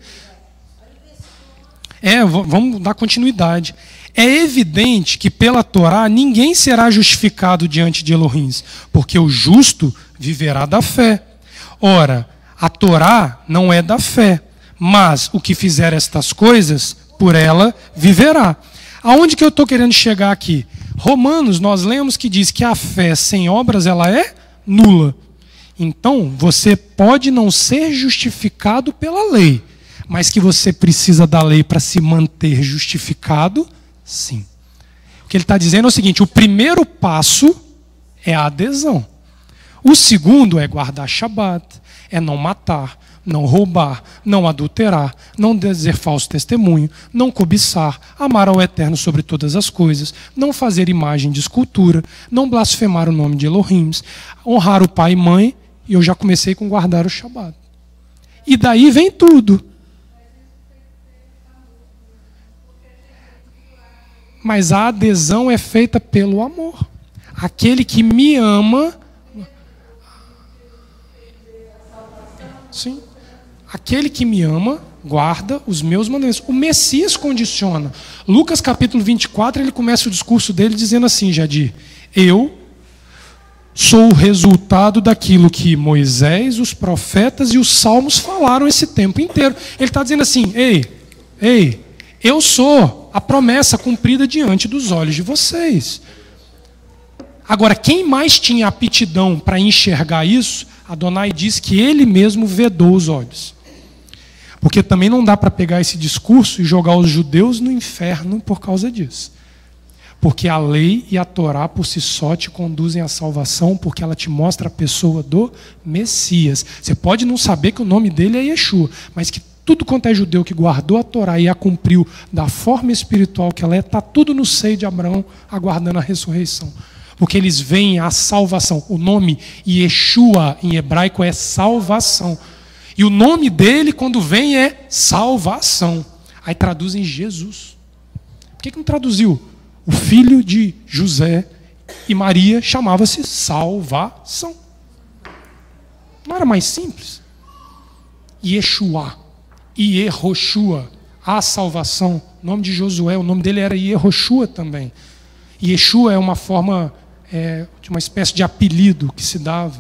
Vamos dar continuidade. É evidente que pela Torá ninguém será justificado diante de Elohim, porque o justo viverá da fé. Ora, a Torá não é da fé, mas o que fizer estas coisas, por ela viverá. Aonde que eu estou querendo chegar aqui? Romanos, nós lemos que diz que a fé sem obras ela é nula. Então, você pode não ser justificado pela lei, mas que você precisa da lei para se manter justificado, sim. O que ele está dizendo é o seguinte: o primeiro passo é a adesão. O segundo é guardar Shabat, é não matar, não roubar, não adulterar, não dizer falso testemunho, não cobiçar, amar ao Eterno sobre todas as coisas, não fazer imagem de escultura, não blasfemar o nome de Elohim, honrar o pai e mãe, e eu já comecei com guardar o Shabat. E daí vem tudo. Mas a adesão é feita pelo amor. Aquele que me ama... Sim. Aquele que me ama, guarda os meus mandamentos. O Messias condiciona. Lucas capítulo 24, ele começa o discurso dele dizendo assim, Jadir: eu sou o resultado daquilo que Moisés, os profetas e os salmos falaram esse tempo inteiro. Ele está dizendo assim: ei, eu sou a promessa cumprida diante dos olhos de vocês. Agora, quem mais tinha aptidão para enxergar isso, Adonai diz que ele mesmo vedou os olhos. Porque também não dá para pegar esse discurso e jogar os judeus no inferno por causa disso. Porque a lei e a Torá por si só te conduzem à salvação, porque ela te mostra a pessoa do Messias. Você pode não saber que o nome dele é Yeshua, mas que tudo quanto é judeu que guardou a Torá e a cumpriu da forma espiritual que ela é, está tudo no seio de Abraão, aguardando a ressurreição. Porque eles veem a salvação. O nome Yeshua em hebraico é salvação. E o nome dele, quando vem, é salvação. Aí traduzem Jesus. Por que não traduziu? O filho de José e Maria chamava-se salvação. Não era mais simples? Yeshua, Yehoshua, a salvação. O nome de Josué, o nome dele era Yehoshua também. Yeshua é uma forma, de uma espécie de apelido que se dava.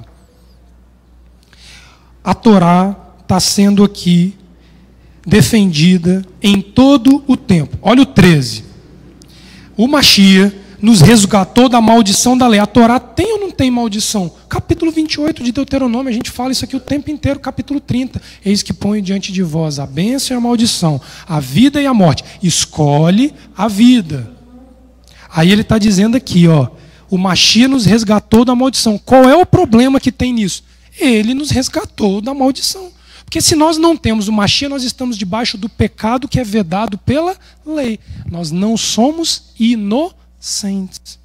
A Torá está sendo aqui defendida em todo o tempo. Olha o 13. O Mashiach nos resgatou da maldição da lei. A Torá tem ou não tem maldição? Capítulo 28 de Deuteronômio, a gente fala isso aqui o tempo inteiro. Capítulo 30. Eis que ponho diante de vós a bênção e a maldição, a vida e a morte. Escolhe a vida. Aí ele está dizendo aqui, ó, o Mashiach nos resgatou da maldição. Qual é o problema que tem nisso? Ele nos resgatou da maldição. Porque se nós não temos o Mashiach, nós estamos debaixo do pecado que é vedado pela lei. Nós não somos inocentes.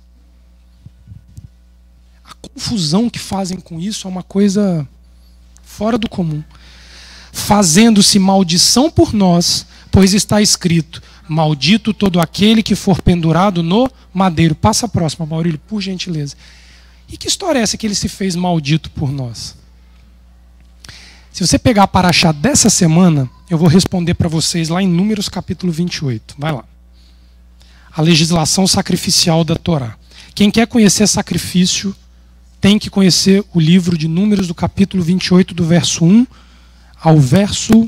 A confusão que fazem com isso é uma coisa fora do comum. Fazendo-se maldição por nós, pois está escrito: maldito todo aquele que for pendurado no madeiro. Passa a próxima, Maurílio, por gentileza. E que história é essa que ele se fez maldito por nós? Se você pegar a paraxá dessa semana, eu vou responder para vocês lá em Números capítulo 28. Vai lá. A legislação sacrificial da Torá. Quem quer conhecer sacrifício tem que conhecer o livro de Números do capítulo 28, do verso 1 ao verso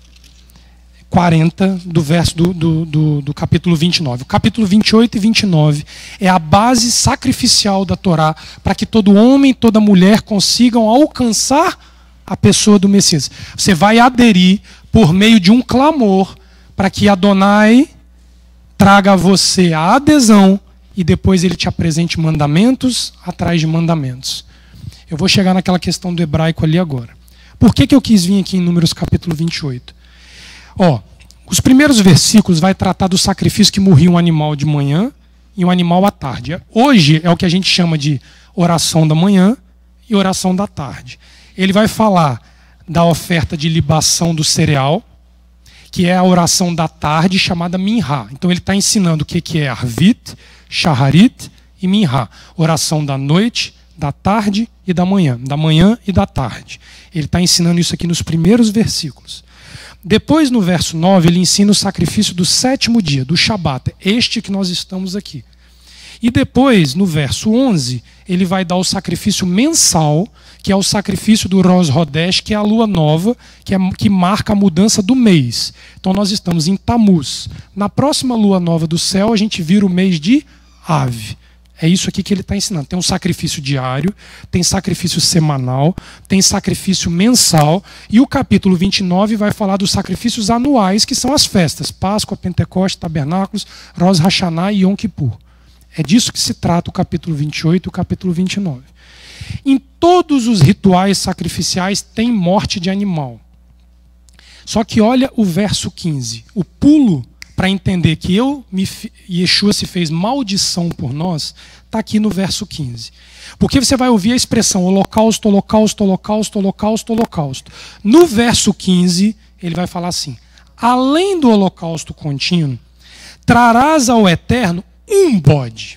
40 do capítulo 29. O capítulo 28 e 29 é a base sacrificial da Torá para que todo homem e toda mulher consigam alcançar a pessoa do Messias. Você vai aderir por meio de um clamor para que Adonai traga a você a adesão e depois ele te apresente mandamentos atrás de mandamentos. Eu vou chegar naquela questão do hebraico ali agora. Por que eu quis vir aqui em Números capítulo 28? Os primeiros versículos vai tratar do sacrifício que morria um animal de manhã e um animal à tarde. Hoje é o que a gente chama de oração da manhã e oração da tarde. Ele vai falar da oferta de libação do cereal, que é a oração da tarde chamada Minha. Então ele está ensinando o que é Arvit, Shaharit e Minha. Oração da noite, da tarde e da manhã e da tarde. Ele está ensinando isso aqui nos primeiros versículos. Depois, no verso 9, ele ensina o sacrifício do sétimo dia, do Shabat, este que nós estamos aqui. E depois, no verso 11, ele vai dar o sacrifício mensal, que é o sacrifício do Rosh Hodesh, que é a lua nova, que marca a mudança do mês. Então nós estamos em Tammuz. Na próxima lua nova do céu, a gente vira o mês de Av. É isso aqui que ele está ensinando. Tem um sacrifício diário, tem sacrifício semanal, tem sacrifício mensal, e o capítulo 29 vai falar dos sacrifícios anuais, que são as festas: Páscoa, Pentecoste, Tabernáculos, Rosh Hashanah e Yom Kippur. É disso que se trata o capítulo 28 e o capítulo 29. Em todos os rituais sacrificiais tem morte de animal. Só que olha o verso 15. O pulo para entender que Yeshua se fez maldição por nós, está aqui no verso 15. Porque você vai ouvir a expressão holocausto, holocausto, holocausto, holocausto, holocausto. No verso 15, ele vai falar assim: além do holocausto contínuo, trarás ao Eterno um bode,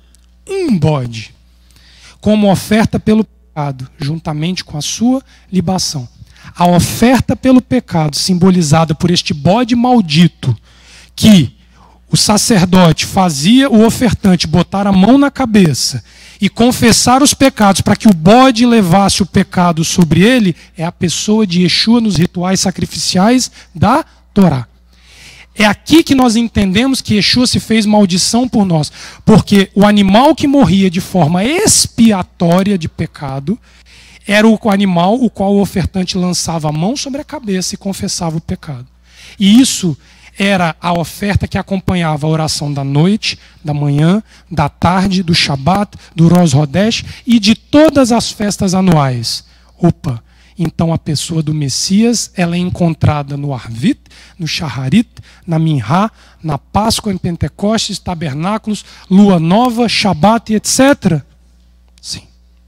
como oferta pelo pecado, juntamente com a sua libação. A oferta pelo pecado, simbolizada por este bode maldito, que o sacerdote fazia o ofertante botar a mão na cabeça e confessar os pecados para que o bode levasse o pecado sobre ele, é a pessoa de Yeshua nos rituais sacrificiais da Torá. É aqui que nós entendemos que Yeshua se fez maldição por nós, porque o animal que morria de forma expiatória de pecado era o animal o qual o ofertante lançava a mão sobre a cabeça e confessava o pecado. E isso era a oferta que acompanhava a oração da noite, da manhã, da tarde, do Shabat, do Rosh Hodesh e de todas as festas anuais. Então a pessoa do Messias, ela é encontrada no Arvit, no Shaharit, na Minha, na Páscoa, em Pentecostes, Tabernáculos, Lua Nova, Shabat, etc. Sim.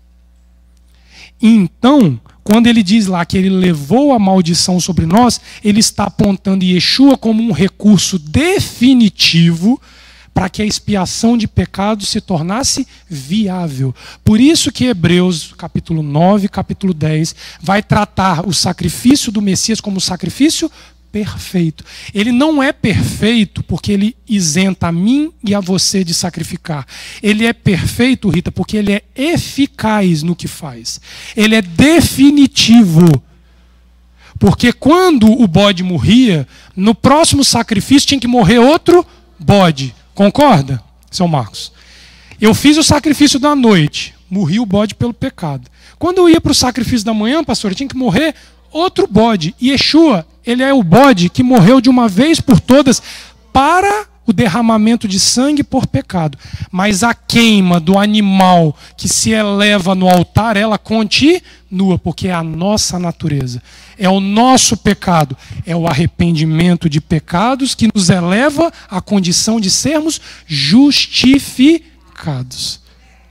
Então, quando ele diz lá que ele levou a maldição sobre nós, ele está apontando Yeshua como um recurso definitivo para que a expiação de pecados se tornasse viável. Por isso que Hebreus, capítulo 9, capítulo 10, vai tratar o sacrifício do Messias como sacrifício perfeito. Ele não é perfeito porque ele isenta a mim e a você de sacrificar. Ele é perfeito, Rita, porque ele é eficaz no que faz. Ele é definitivo. Porque quando o bode morria, no próximo sacrifício tinha que morrer outro bode. Concorda, São Marcos? Eu fiz o sacrifício da noite, morri o bode pelo pecado. Quando eu ia para o sacrifício da manhã, pastor, tinha que morrer outro bode. E Yeshua, ele é o bode que morreu de uma vez por todas para o derramamento de sangue por pecado. Mas a queima do animal que se eleva no altar, ela continua, porque é a nossa natureza. É o nosso pecado. É o arrependimento de pecados que nos eleva à condição de sermos justificados.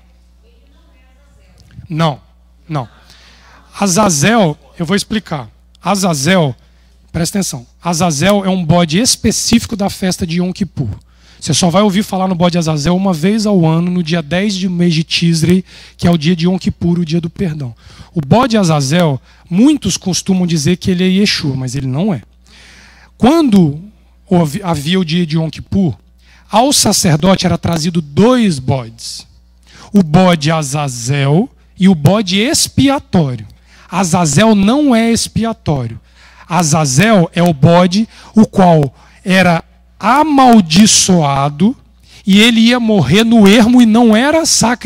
Não. Azazel, eu vou explicar. Azazel, presta atenção. Azazel é um bode específico da festa de Yom Kippur. Você só vai ouvir falar no bode Azazel uma vez ao ano, no dia 10 do mês de Tisrei, que é o dia de Yom Kippur, o dia do perdão. O bode Azazel, muitos costumam dizer que ele é Yeshua, mas ele não é. Quando havia o dia de Yom Kippur, ao sacerdote era trazido 2 bodes. O bode Azazel e o bode expiatório. Azazel não é expiatório. Azazel é o bode o qual era amaldiçoado e ele ia morrer no ermo e não era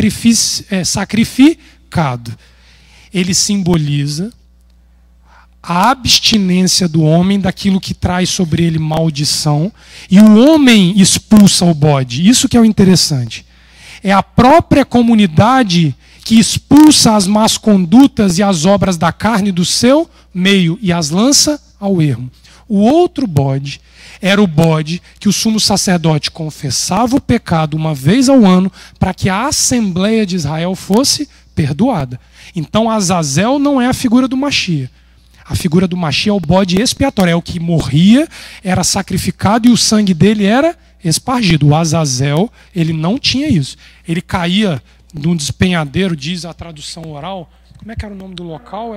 sacrificado. Ele simboliza a abstinência do homem daquilo que traz sobre ele maldição, e o homem expulsa o bode. Isso que é o interessante. É a própria comunidade que expulsa as más condutas e as obras da carne do seu meio e as lança ao ermo. O outro bode era o bode que o sumo sacerdote confessava o pecado uma vez ao ano para que a Assembleia de Israel fosse perdoada. Então Azazel não é a figura do Mashiach. A figura do Mashiach é o bode expiatório, é o que morria, era sacrificado e o sangue dele era espargido. O Azazel, ele não tinha isso. Ele caía num despenhadeiro, diz a tradução oral. Como é que era o nome do local?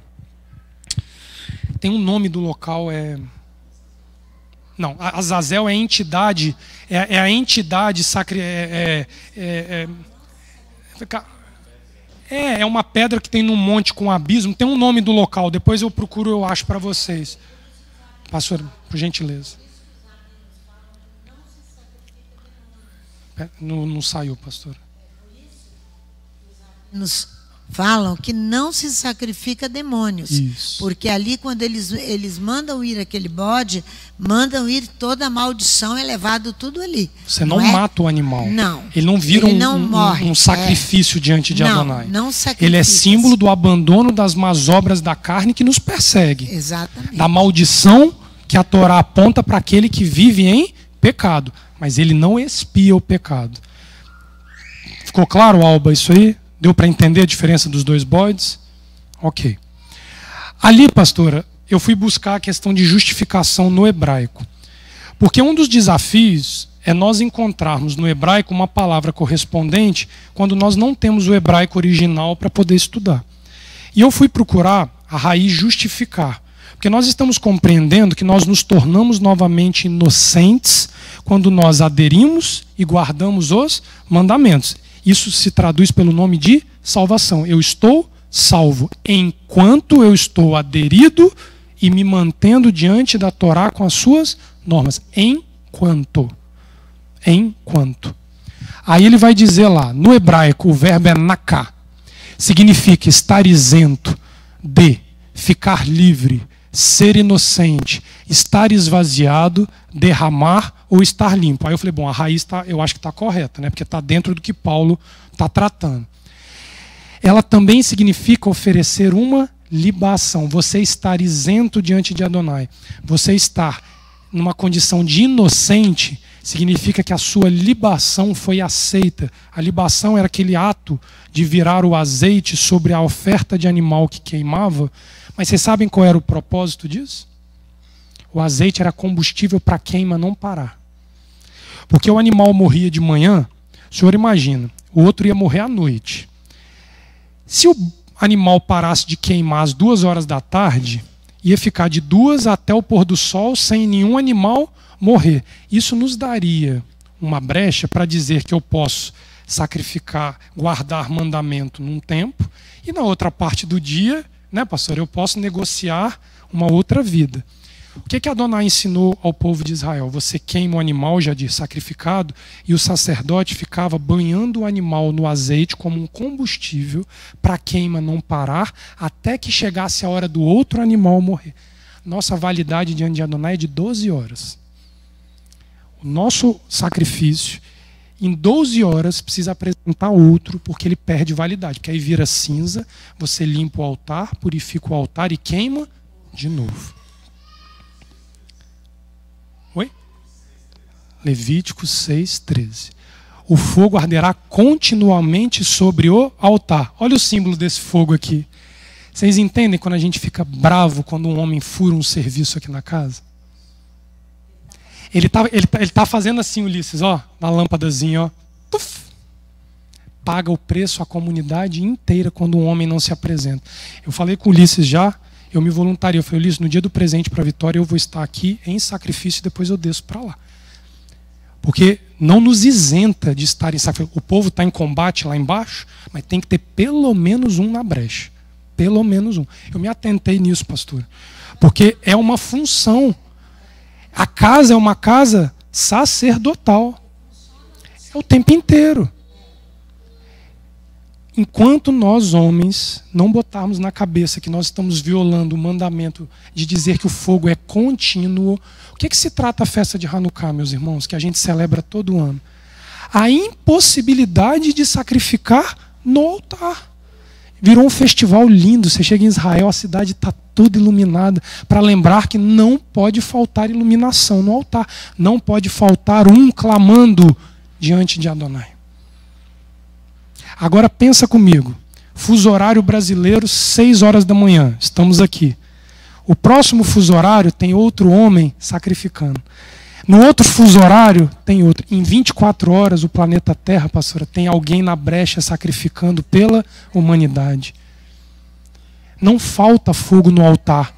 Tem um nome do local, Não, Azazel é a entidade, é a entidade é uma pedra que tem num monte com um abismo. Tem um nome do local, depois eu procuro, eu acho para vocês. Pastor, por gentileza. Não saiu, pastor. Nos falam que não se sacrifica demônios. Isso. Porque ali, quando eles mandam ir aquele bode, mandam ir toda a maldição, é levado tudo ali. Você não mata o animal. Não. Ele não vira morre. Um sacrifício diante de Adonai. Não sacrifica. Ele é símbolo do abandono das más obras da carne que nos persegue. Exatamente. Da maldição que a Torá aponta para aquele que vive em pecado. Mas ele não expia o pecado. Ficou claro, Alba, isso aí? Deu para entender a diferença dos 2 bodes? Ok. Ali, pastora, eu fui buscar a questão de justificação no hebraico. Porque um dos desafios é nós encontrarmos no hebraico uma palavra correspondente quando nós não temos o hebraico original para poder estudar. E eu fui procurar a raiz justificar. Porque nós estamos compreendendo que nós nos tornamos novamente inocentes quando nós aderimos e guardamos os mandamentos. Isso se traduz pelo nome de salvação. Eu estou salvo enquanto eu estou aderido e me mantendo diante da Torá com as suas normas. Enquanto. Aí ele vai dizer lá, no hebraico, o verbo é naká. Significa estar isento de, ficar livre, ser inocente, estar esvaziado, derramar ou estar limpo. Aí eu falei, bom, a raiz eu acho que está correta, né? Porque está dentro do que Paulo está tratando. Ela também significa oferecer uma libação. Você estar isento diante de Adonai. Você estar numa condição de inocente significa que a sua libação foi aceita. A libação era aquele ato de virar o azeite sobre a oferta de animal que queimava. Mas vocês sabem qual era o propósito disso? O azeite era combustível para a queima não parar. Porque o animal morria de manhã, o senhor imagina, o outro ia morrer à noite. Se o animal parasse de queimar às 2 horas da tarde, ia ficar de 2 até o pôr do sol sem nenhum animal morrer. Isso nos daria uma brecha para dizer que eu posso sacrificar, guardar mandamento num tempo, e na outra parte do dia, né, pastor, eu posso negociar uma outra vida. O que Adonai ensinou ao povo de Israel? Você queima o animal, já disse, sacrificado, e o sacerdote ficava banhando o animal no azeite como um combustível para a queima não parar até que chegasse a hora do outro animal morrer. Nossa validade diante de Adonai é de 12 horas. O nosso sacrifício, em 12 horas, precisa apresentar outro, porque ele perde validade. Porque aí vira cinza, você limpa o altar, purifica o altar e queima de novo. Oi? Levítico 6:13. O fogo arderá continuamente sobre o altar. Olha o símbolo desse fogo aqui. Vocês entendem quando a gente fica bravo quando um homem fura um serviço aqui na casa? Ele tá fazendo assim, Ulisses, ó, na lâmpadazinha, ó. Puf, paga o preço a comunidade inteira quando um homem não se apresenta. Eu falei com o Ulisses já, eu me voluntariei. Eu falei, Ulisses, no dia do presente para a Vitória eu vou estar aqui em sacrifício e depois eu desço para lá. Porque não nos isenta de estar em sacrifício. O povo está em combate lá embaixo, mas tem que ter pelo menos um na brecha. Pelo menos um. Eu me atentei nisso, pastor. Porque é uma função. A casa é uma casa sacerdotal. É o tempo inteiro. Enquanto nós, homens, não botarmos na cabeça que nós estamos violando o mandamento de dizer que o fogo é contínuo. O que se trata a festa de Hanukkah, meus irmãos, que a gente celebra todo ano? A impossibilidade de sacrificar no altar. Virou um festival lindo. Você chega em Israel, a cidade está toda iluminada, para lembrar que não pode faltar iluminação no altar. Não pode faltar um clamando diante de Adonai. Agora pensa comigo. Fuso horário brasileiro, 6 horas da manhã. Estamos aqui. O próximo fuso horário tem outro homem sacrificando. No outro fuso horário tem outro. Em 24 horas o planeta Terra, pastora, tem alguém na brecha sacrificando pela humanidade. Não falta fogo no altar.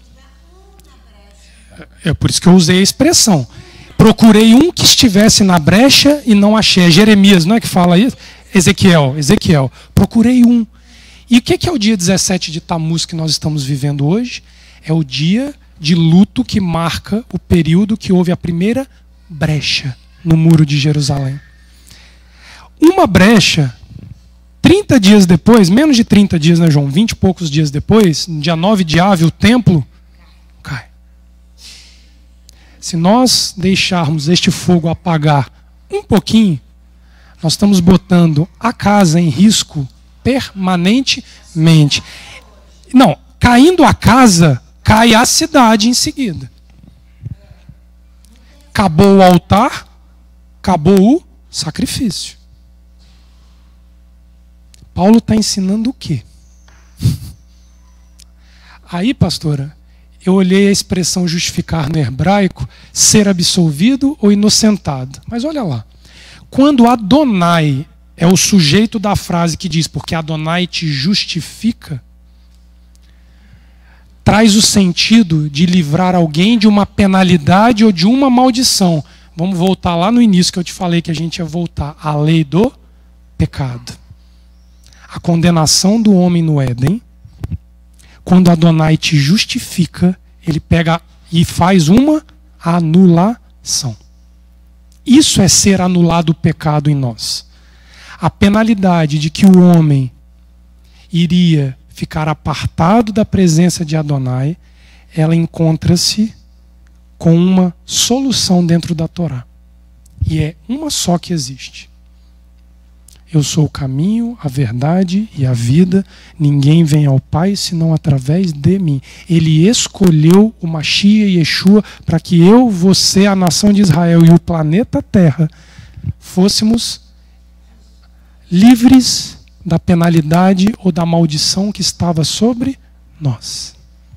É por isso que eu usei a expressão. Procurei um que estivesse na brecha e não achei. É Jeremias, não é que fala isso? Ezequiel. Procurei um. E o que é o dia 17 de Tammuz que nós estamos vivendo hoje? É o dia de luto que marca o período que houve a primeira brecha no muro de Jerusalém. Uma brecha, 30 dias depois, menos de 30 dias, né, João? 20 e poucos dias depois, no dia 9 de Ave, o templo cai. Se nós deixarmos este fogo apagar um pouquinho, nós estamos botando a casa em risco permanentemente. Não, caindo a casa, cai a cidade em seguida. Acabou o altar, acabou o sacrifício. Paulo está ensinando o quê? Aí, pastora, eu olhei a expressão justificar no hebraico, ser absolvido ou inocentado. Mas olha lá. Quando Adonai é o sujeito da frase que diz, porque Adonai te justifica, traz o sentido de livrar alguém de uma penalidade ou de uma maldição. Vamos voltar lá no início que eu te falei que a gente ia voltar à lei do pecado. A condenação do homem no Éden, quando Adonai te justifica, ele pega e faz uma anulação. Isso é ser anulado o pecado em nós. A penalidade de que o homem iria ficar apartado da presença de Adonai, ela encontra-se com uma solução dentro da Torá. E é uma só que existe. Eu sou o caminho, a verdade e a vida. Ninguém vem ao Pai senão através de mim. Ele escolheu o Mashiach e Yeshua para que eu, você, a nação de Israel e o planeta Terra fôssemos livres da penalidade ou da maldição que estava sobre nós.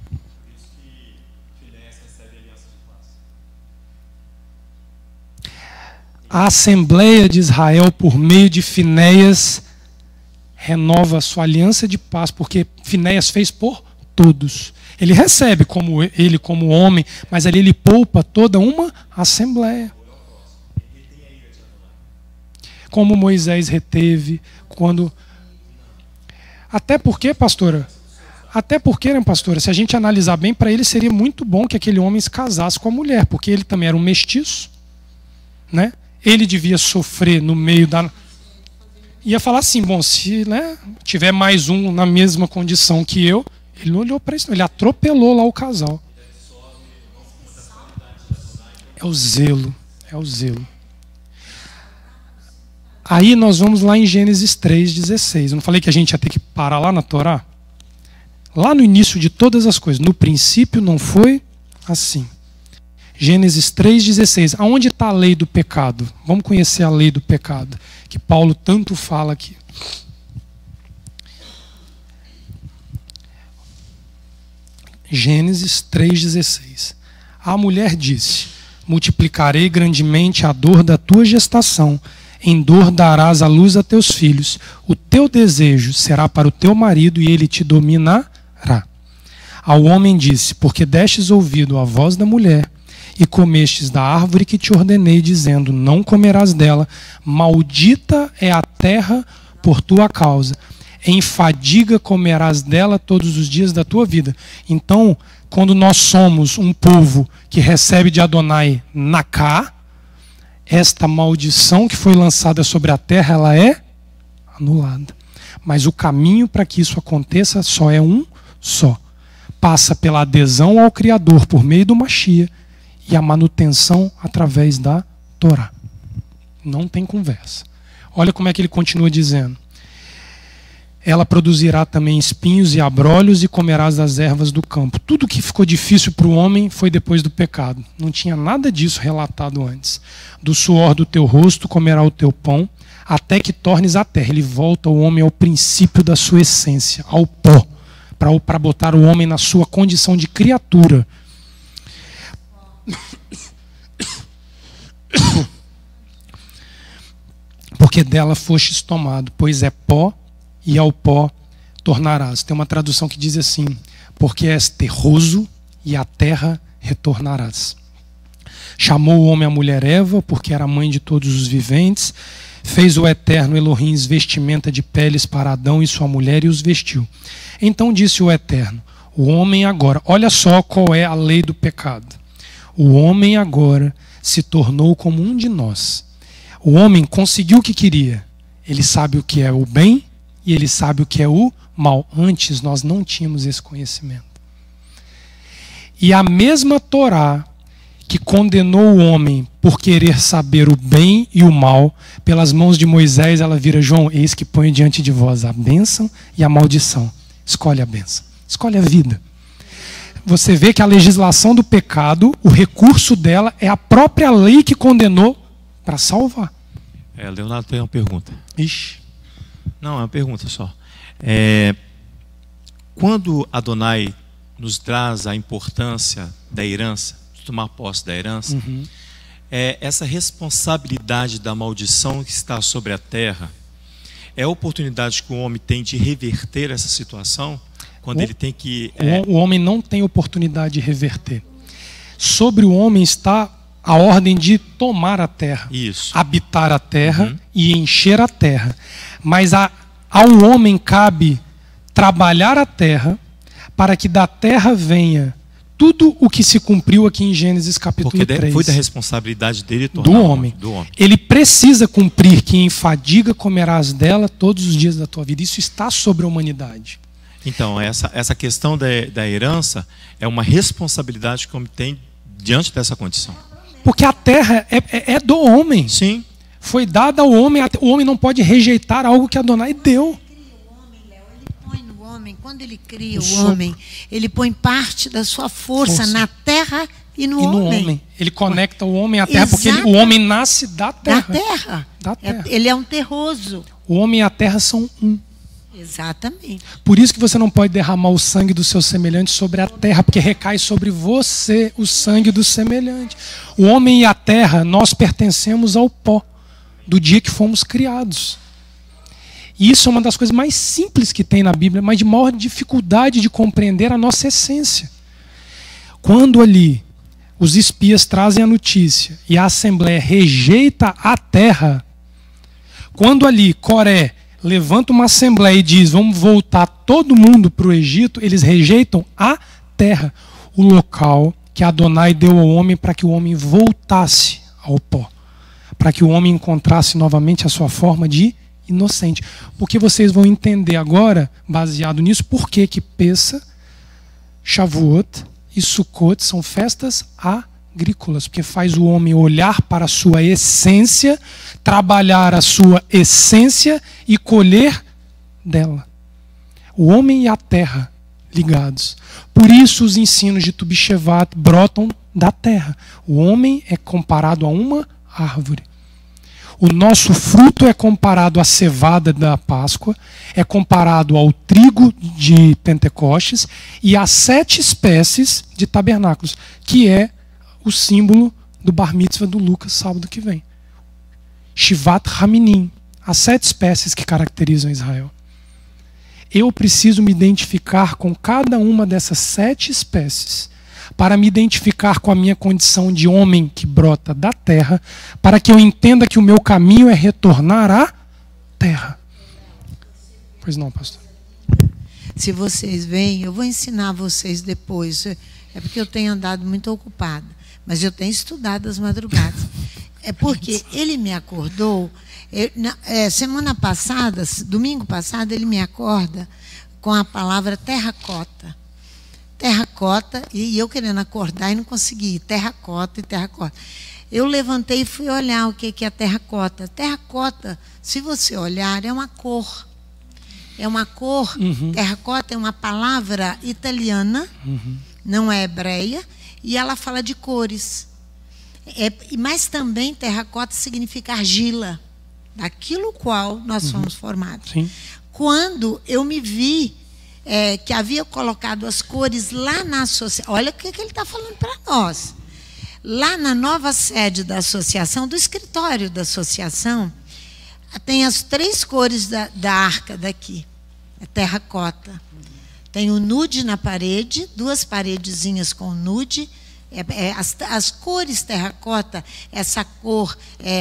A Assembleia de Israel, por meio de Finéias, renova a sua aliança de paz, porque Finéias fez por todos. Ele recebe como homem, mas ali ele poupa toda uma assembleia. Como Moisés reteve, quando... Até porque, pastora, né, pastora, se a gente analisar bem, para ele seria muito bom que aquele homem se casasse com a mulher, porque ele também era um mestiço, né? Ele devia sofrer no meio da... Ia falar assim, bom, se, né, tiver mais um na mesma condição que eu, ele não olhou para isso, ele atropelou lá o casal. É o zelo, É o zelo. Aí nós vamos lá em Gênesis 3,16. Eu não falei que a gente ia ter que parar lá na Torá? Lá no início de todas as coisas. No princípio não foi assim. Gênesis 3,16. Aonde está a lei do pecado? Vamos conhecer a lei do pecado, que Paulo tanto fala aqui. Gênesis 3,16. A mulher disse: multiplicarei grandemente a dor da tua gestação, em dor darás à luz a teus filhos, o teu desejo será para o teu marido e ele te dominará. Ao homem disse: porque destes ouvido a voz da mulher e comestes da árvore que te ordenei, dizendo: não comerás dela, maldita é a terra por tua causa, em fadiga comerás dela todos os dias da tua vida. Então, quando nós somos um povo que recebe de Adonai Naká, esta maldição que foi lançada sobre a terra, ela é anulada. Mas o caminho para que isso aconteça só é um só. Passa pela adesão ao Criador por meio do Mashiach e a manutenção através da Torá. Não tem conversa. Olha como é que ele continua dizendo. Ela produzirá também espinhos e abrolhos e comerás das ervas do campo. Tudo que ficou difícil para o homem foi depois do pecado. Não tinha nada disso relatado antes. Do suor do teu rosto comerá o teu pão, até que tornes a terra. Ele volta o homem ao princípio da sua essência, ao pó, para botar o homem na sua condição de criatura. Porque dela fostes tomado, pois é pó, e ao pó tornarás. Tem uma tradução que diz assim: porque és terroso e à terra retornarás. Chamou o homem a mulher Eva, porque era mãe de todos os viventes. Fez o eterno Elohim vestimenta de peles para Adão e sua mulher e os vestiu. Então disse o eterno: o homem agora, olha só qual é a lei do pecado. O homem agora se tornou como um de nós. O homem conseguiu o que queria. Ele sabe o que é o bem e ele sabe o que é o mal. Antes nós não tínhamos esse conhecimento. E a mesma Torá que condenou o homem por querer saber o bem e o mal, pelas mãos de Moisés, ela vira: João, eis que ponho diante de vós a bênção e a maldição. Escolhe a bênção, escolhe a vida. Você vê que a legislação do pecado, o recurso dela é a própria lei que condenou para salvar. Leonardo tem uma pergunta. Ixi. Não, é uma pergunta só. Quando Adonai nos traz a importância da herança, de tomar posse da herança, essa responsabilidade da maldição que está sobre a terra, é a oportunidade que o homem tem de reverter essa situação? Quando ele tem que... O homem não tem oportunidade de reverter. Sobre o homem está a ordem de tomar a terra, isso, habitar a terra e encher a terra. Mas ao homem cabe trabalhar a terra para que da terra venha tudo o que se cumpriu aqui em Gênesis capítulo 3. Foi da responsabilidade dele do homem. Ele precisa cumprir que em fadiga comerás dela todos os dias da tua vida. Isso está sobre a humanidade. Então, essa questão da herança é uma responsabilidade que o homem tem diante dessa condição. Porque a terra é do homem. Sim. Foi dada ao homem. O homem não pode rejeitar algo que Adonai deu. Quando ele cria o homem, ele põe parte da sua força na terra e no homem. Ele conecta o homem à terra, porque o homem nasce da terra. Da terra. Ele é um terroso. O homem e a terra são um. Exatamente. Por isso que você não pode derramar o sangue do seu semelhante sobre a terra, porque recai sobre você o sangue do semelhante. O homem e a terra, nós pertencemos ao pó do dia que fomos criados. E isso é uma das coisas mais simples que tem na Bíblia, mas de maior dificuldade de compreender a nossa essência. Quando ali os espias trazem a notícia e a Assembleia rejeita a terra, quando ali Coré levanta uma Assembleia e diz: vamos voltar todo mundo para o Egito, eles rejeitam a terra, o local que Adonai deu ao homem para que o homem voltasse ao pó, para que o homem encontrasse novamente a sua forma de inocente. Porque vocês vão entender agora, baseado nisso, por que Pessa, Shavuot e Sukkot são festas agrícolas, porque faz o homem olhar para a sua essência, trabalhar a sua essência e colher dela. O homem e a terra ligados. Por isso os ensinos de Tu B'Shevat brotam da terra. O homem é comparado a uma árvore. O nosso fruto é comparado à cevada da Páscoa, é comparado ao trigo de Pentecostes e às 7 espécies de tabernáculos, que é o símbolo do Bar Mitzvah do Lucas, sábado que vem. Shivat Haminim, as 7 espécies que caracterizam Israel. Eu preciso me identificar com cada uma dessas 7 espécies para me identificar com a minha condição de homem que brota da terra, para que eu entenda que o meu caminho é retornar à terra. Pois não, pastor? Se vocês veem, eu vou ensinar vocês depois. É porque eu tenho andado muito ocupada, mas eu tenho estudado as madrugadas. É porque ele me acordou, semana passada, domingo passado, ele me acorda com a palavra terracota. Terracota, e eu querendo acordar e não consegui. Terracota e terracota. Eu levantei e fui olhar o que é terracota. Terracota, se você olhar, é uma cor. É uma cor. Terracota é uma palavra italiana, não é hebreia, e ela fala de cores. Mas também terracota significa argila, daquilo qual nós fomos formados. Sim. Quando eu me vi que havia colocado as cores lá na associação. Olha o que ele está falando para nós. Lá na nova sede da associação, do escritório da associação, tem as 3 cores da arca daqui. É terracota. Tem o nude na parede, 2 paredezinhas com nude. As cores terracota, essa cor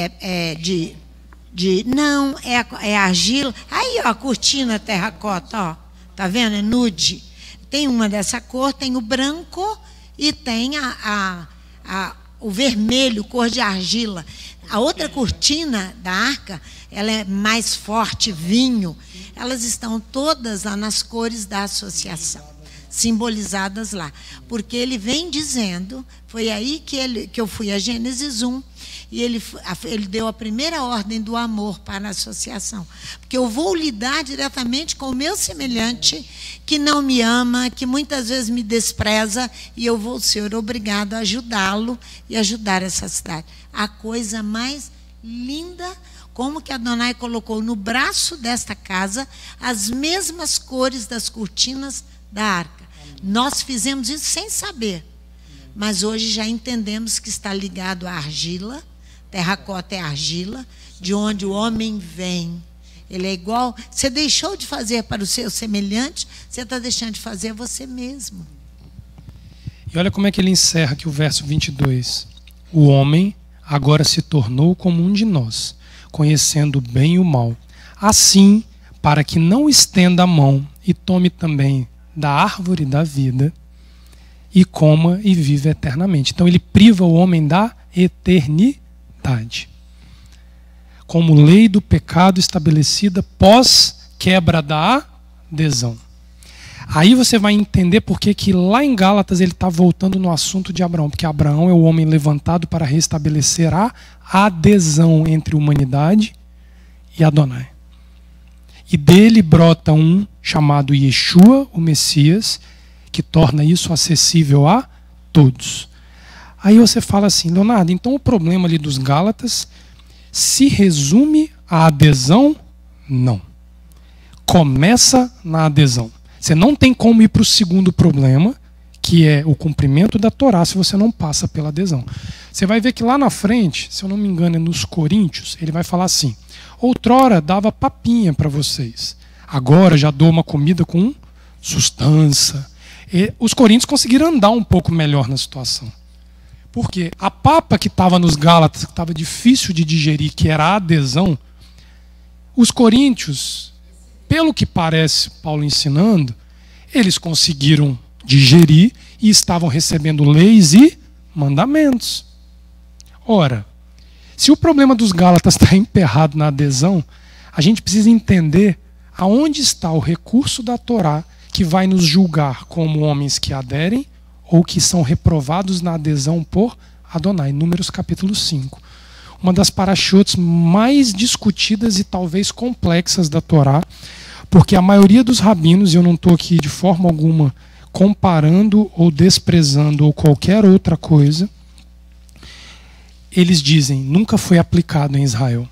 não, é argila. Aí, ó, a cortina terracota, ó. Tá vendo? É nude. Tem uma dessa cor, tem o branco e tem o vermelho, cor de argila. A outra cortina da arca, ela é mais forte, vinho. Elas estão todas lá nas cores da associação, simbolizadas lá. Porque ele vem dizendo, foi aí que eu fui a Gênesis 1, e ele deu a primeira ordem do amor para a associação. Porque eu vou lidar diretamente com o meu semelhante, que não me ama, que muitas vezes me despreza, e eu vou ser obrigado a ajudá-lo e ajudar essa cidade. A coisa mais linda, como que Adonai colocou no braço desta casa as mesmas cores das cortinas da arca. Nós fizemos isso sem saber, mas hoje já entendemos que está ligado à argila. Terracota é argila, de onde o homem vem. Ele é igual. Você deixou de fazer para o seu semelhante, você está deixando de fazer você mesmo. E olha como é que ele encerra aqui o verso 22. O homem agora se tornou como um de nós, conhecendo o bem e o mal. Assim, para que não estenda a mão e tome também da árvore da vida e coma e viva eternamente. Então ele priva o homem da eternidade. Como lei do pecado estabelecida pós quebra da adesão. Aí você vai entender por que lá em Gálatas ele está voltando no assunto de Abraão, porque Abraão é o homem levantado para restabelecer a adesão entre humanidade e Adonai. E dele brota um chamado Yeshua, o Messias, que torna isso acessível a todos. Aí você fala assim, Leonardo, então o problema ali dos Gálatas se resume à adesão? Não. Começa na adesão. Você não tem como ir para o segundo problema, que é o cumprimento da Torá, se você não passa pela adesão. Você vai ver que lá na frente, se eu não me engano é nos Coríntios, ele vai falar assim, outrora dava papinha para vocês, agora já dou uma comida com sustância. E os coríntios conseguiram andar um pouco melhor na situação. Porque a papa que estava nos Gálatas, que estava difícil de digerir, que era a adesão, os coríntios, pelo que parece Paulo ensinando, eles conseguiram digerir e estavam recebendo leis e mandamentos. Ora, se o problema dos Gálatas está emperrado na adesão, a gente precisa entender aonde está o recurso da Torá que vai nos julgar como homens que aderem ou que são reprovados na adesão por Adonai, Números capítulo 5. Uma das parashots mais discutidas e talvez complexas da Torá, porque a maioria dos rabinos, e eu não estou aqui de forma alguma comparando ou desprezando ou qualquer outra coisa, eles dizem, nunca foi aplicado em Israel.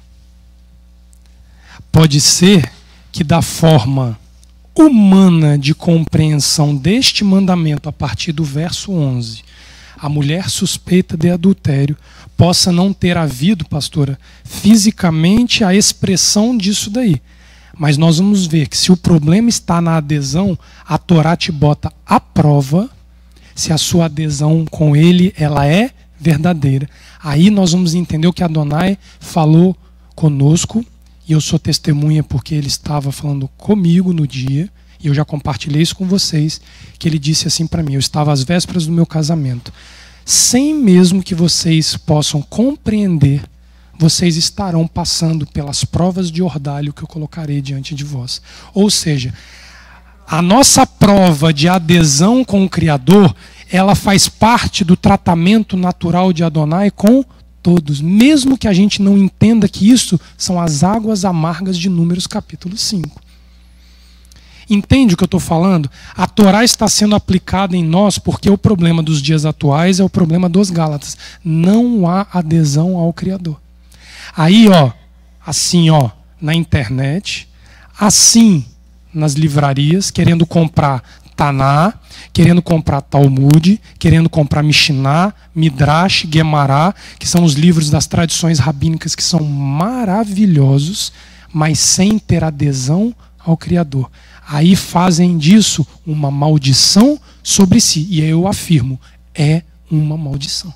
Pode ser que da forma humana de compreensão deste mandamento, a partir do verso 11, a mulher suspeita de adultério possa não ter havido, pastora, fisicamente a expressão disso daí. Mas nós vamos ver que se o problema está na adesão, a Torá te bota à prova se a sua adesão com ele ela é verdadeira. Aí nós vamos entender o que Adonai falou conosco, e eu sou testemunha porque ele estava falando comigo no dia, e eu já compartilhei isso com vocês, que ele disse assim para mim, eu estava às vésperas do meu casamento, sem mesmo que vocês possam compreender, vocês estarão passando pelas provas de ordalho que eu colocarei diante de vós. Ou seja, a nossa prova de adesão com o Criador, ela faz parte do tratamento natural de Adonai com todos, mesmo que a gente não entenda que isso são as águas amargas de Números capítulo 5. Entende o que eu estou falando? A Torá está sendo aplicada em nós porque o problema dos dias atuais é o problema dos Gálatas. Não há adesão ao Criador. Aí, ó, assim, ó, na internet, assim nas livrarias, querendo comprar Taná, querendo comprar Talmud, querendo comprar Mishnah, Midrash, Guemará, que são os livros das tradições rabínicas que são maravilhosos, mas sem ter adesão ao Criador. Aí fazem disso uma maldição sobre si. E eu afirmo, é uma maldição.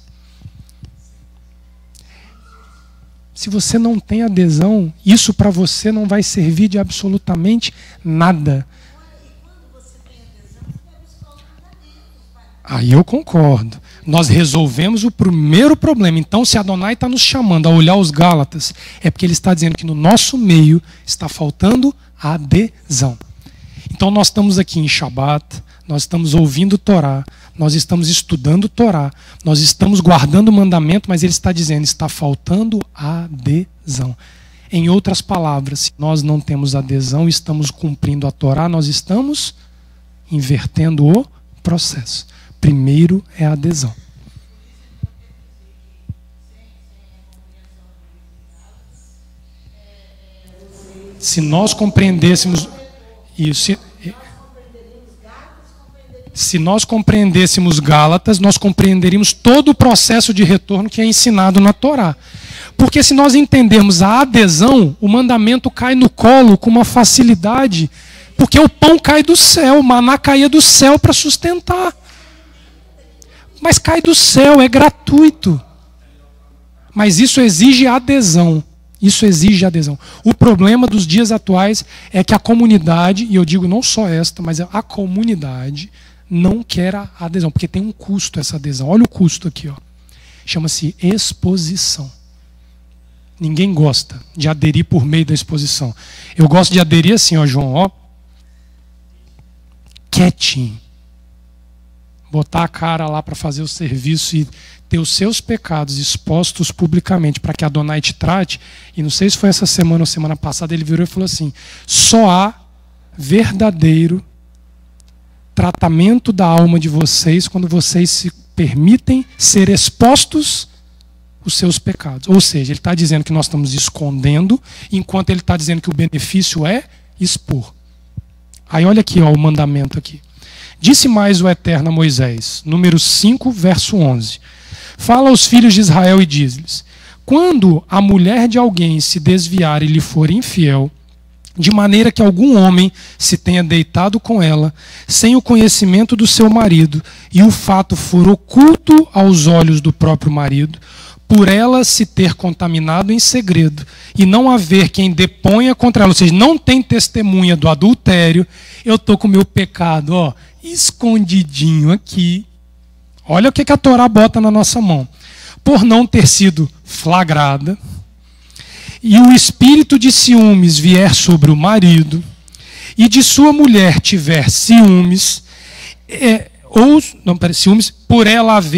Se você não tem adesão, isso para você não vai servir de absolutamente nada. Aí eu concordo. Nós resolvemos o primeiro problema. Então, se Adonai está nos chamando a olhar os Gálatas, é porque ele está dizendo que no nosso meio está faltando adesão. Então, nós estamos aqui em Shabat, nós estamos ouvindo Torá, nós estamos estudando Torá, nós estamos guardando o mandamento, mas ele está dizendo, está faltando adesão. Em outras palavras, se nós não temos adesão, estamos cumprindo a Torá, nós estamos invertendo o processo. Primeiro é a adesão. Se nós compreendêssemos isso, se nós compreendêssemos Gálatas, nós compreenderíamos todo o processo de retorno que é ensinado na Torá. Porque se nós entendermos a adesão, o mandamento cai no colo com uma facilidade, porque o pão cai do céu, o maná caía do céu para sustentar. Mas cai do céu, é gratuito. Mas isso exige adesão. Isso exige adesão. O problema dos dias atuais é que a comunidade, e eu digo não só esta, mas a comunidade não quer a adesão, porque tem um custo essa adesão. Olha o custo aqui, ó. Chama-se exposição. Ninguém gosta de aderir por meio da exposição. Eu gosto de aderir assim, ó, João, ó. Quietinho. Botar a cara lá para fazer o serviço e ter os seus pecados expostos publicamente para que Adonai te trate. E não sei se foi essa semana ou semana passada, ele virou e falou assim, só há verdadeiro tratamento da alma de vocês quando vocês se permitem ser expostos os seus pecados. Ou seja, ele está dizendo que nós estamos escondendo, enquanto ele está dizendo que o benefício é expor. Aí olha aqui, ó, o mandamento aqui. Disse mais o Eterno a Moisés, número 5, verso 11. Fala aos filhos de Israel e diz-lhes, quando a mulher de alguém se desviar e lhe for infiel, de maneira que algum homem se tenha deitado com ela, sem o conhecimento do seu marido, e o fato for oculto aos olhos do próprio marido, por ela se ter contaminado em segredo, e não haver quem deponha contra ela, ou seja, não tem testemunha do adultério, eu estou com o meu pecado, ó, escondidinho aqui. Olha o que a Torá bota na nossa mão. Por não ter sido flagrada, e o espírito de ciúmes vier sobre o marido, e de sua mulher tiver ciúmes, ciúmes, por ela haver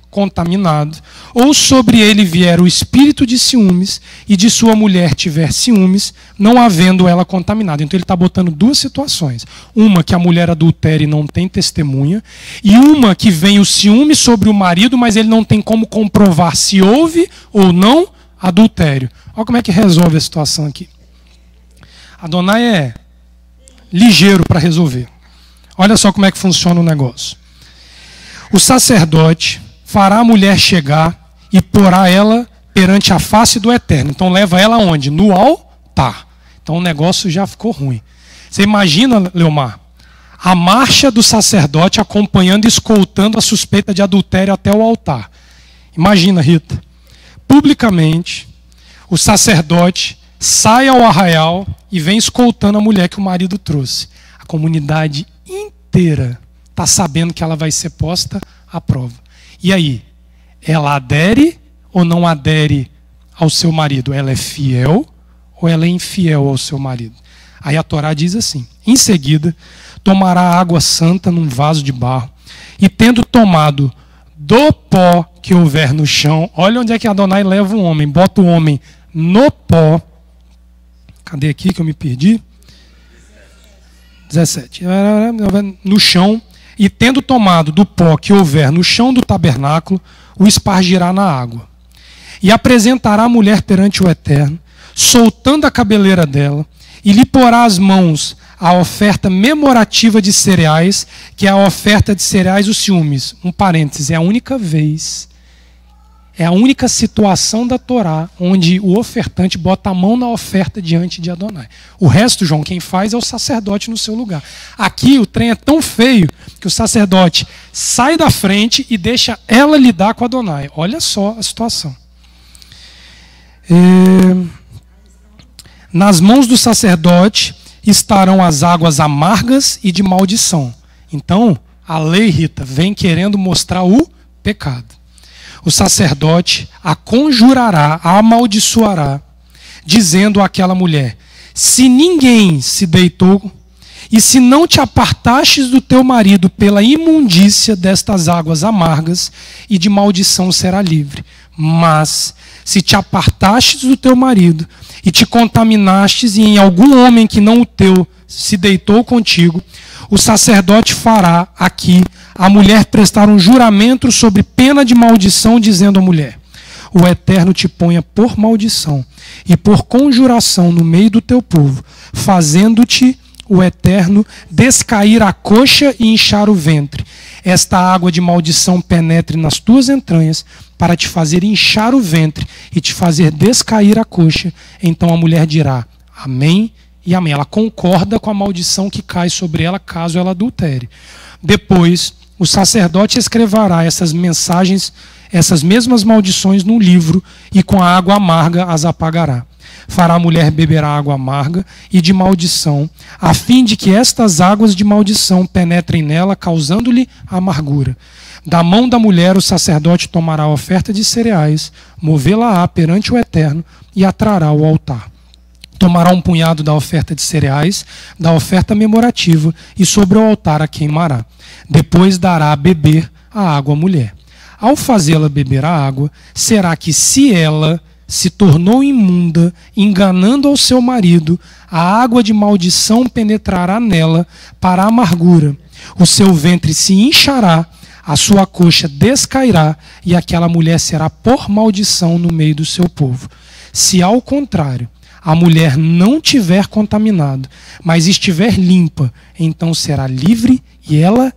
contaminado, ou sobre ele vier o espírito de ciúmes e de sua mulher tiver ciúmes, não havendo ela contaminada. Então ele está botando duas situações. Uma que a mulher adultere e não tem testemunha, e uma que vem o ciúme sobre o marido, mas ele não tem como comprovar se houve ou não adultério. Olha como é que resolve a situação aqui. Adonai é ligeiro para resolver. Olha só como é que funciona o negócio. O sacerdote fará a mulher chegar e porá ela perante a face do Eterno. Então leva ela aonde? No altar. Então o negócio já ficou ruim. Você imagina, Leomar, a marcha do sacerdote acompanhando e escoltando a suspeita de adultério até o altar. Imagina, Rita. Publicamente, o sacerdote sai ao arraial e vem escoltando a mulher que o marido trouxe. A comunidade inteira está sabendo que ela vai ser posta à prova. E aí, ela adere ou não adere ao seu marido? Ela é fiel ou ela é infiel ao seu marido? Aí a Torá diz assim: em seguida, tomará água santa num vaso de barro, e tendo tomado do pó que houver no chão, olha onde é que Adonai leva o homem, bota o homem no pó. Cadê aqui que eu me perdi? 17. No chão. E tendo tomado do pó que houver no chão do tabernáculo, o espargirá na água. E apresentará a mulher perante o Eterno, soltando a cabeleira dela, e lhe porá as mãos a oferta memorativa de cereais, que é a oferta de cereais os ciúmes. Um parêntese, é a única vez, é a única situação da Torá onde o ofertante bota a mão na oferta diante de Adonai. O resto, João, quem faz é o sacerdote no seu lugar. Aqui o trem é tão feio que o sacerdote sai da frente e deixa ela lidar com Adonai. Olha só a situação. Nas mãos do sacerdote estarão as águas amargas e de maldição. Então, a lei, Rita, vem querendo mostrar o pecado. O sacerdote a conjurará, a amaldiçoará, dizendo àquela mulher: se ninguém se deitou, e se não te apartastes do teu marido pela imundícia destas águas amargas, e de maldição será livre. Mas, se te apartastes do teu marido, e te contaminastes, e em algum homem que não o teu se deitou contigo, o sacerdote fará aqui a mulher prestar um juramento sobre pena de maldição, dizendo à mulher: o Eterno te ponha por maldição e por conjuração no meio do teu povo, fazendo-te o Eterno descair a coxa e inchar o ventre. Esta água de maldição penetre nas tuas entranhas, para te fazer inchar o ventre e te fazer descair a coxa. Então a mulher dirá: amém e amém. Ela concorda com a maldição que cai sobre ela caso ela adultere. Depois, o sacerdote escreverá essas mensagens, essas mesmas maldições num livro, e com a água amarga as apagará. Fará a mulher beber a água amarga e de maldição, a fim de que estas águas de maldição penetrem nela, causando-lhe amargura. Da mão da mulher o sacerdote tomará a oferta de cereais, movê-la-á perante o Eterno e a trará ao altar. Tomará um punhado da oferta de cereais, da oferta memorativa, e sobre o altar a queimará. Depois dará a beber a água à mulher. Ao fazê-la beber a água, será que, se ela se tornou imunda, enganando ao seu marido, a água de maldição penetrará nela para a amargura. O seu ventre se inchará, a sua coxa descairá, e aquela mulher será por maldição no meio do seu povo. Se, ao contrário, a mulher não tiver contaminado, mas estiver limpa, então será livre e ela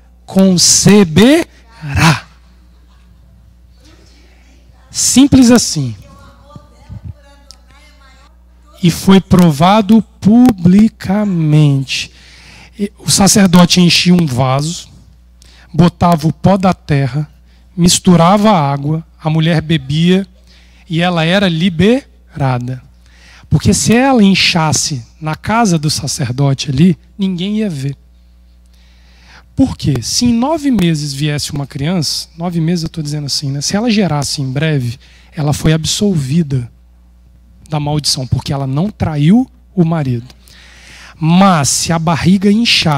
conceberá. Simples assim. E foi provado publicamente. O sacerdote enchia um vaso, botava o pó da terra, misturava a água, a mulher bebia e ela era liberada. Porque se ela inchasse na casa do sacerdote ali, ninguém ia ver. Por quê? Se em 9 meses viesse uma criança, 9 meses eu estou dizendo assim, né? Se ela gerasse em breve, ela foi absolvida da maldição, porque ela não traiu o marido. Mas se a barriga inchar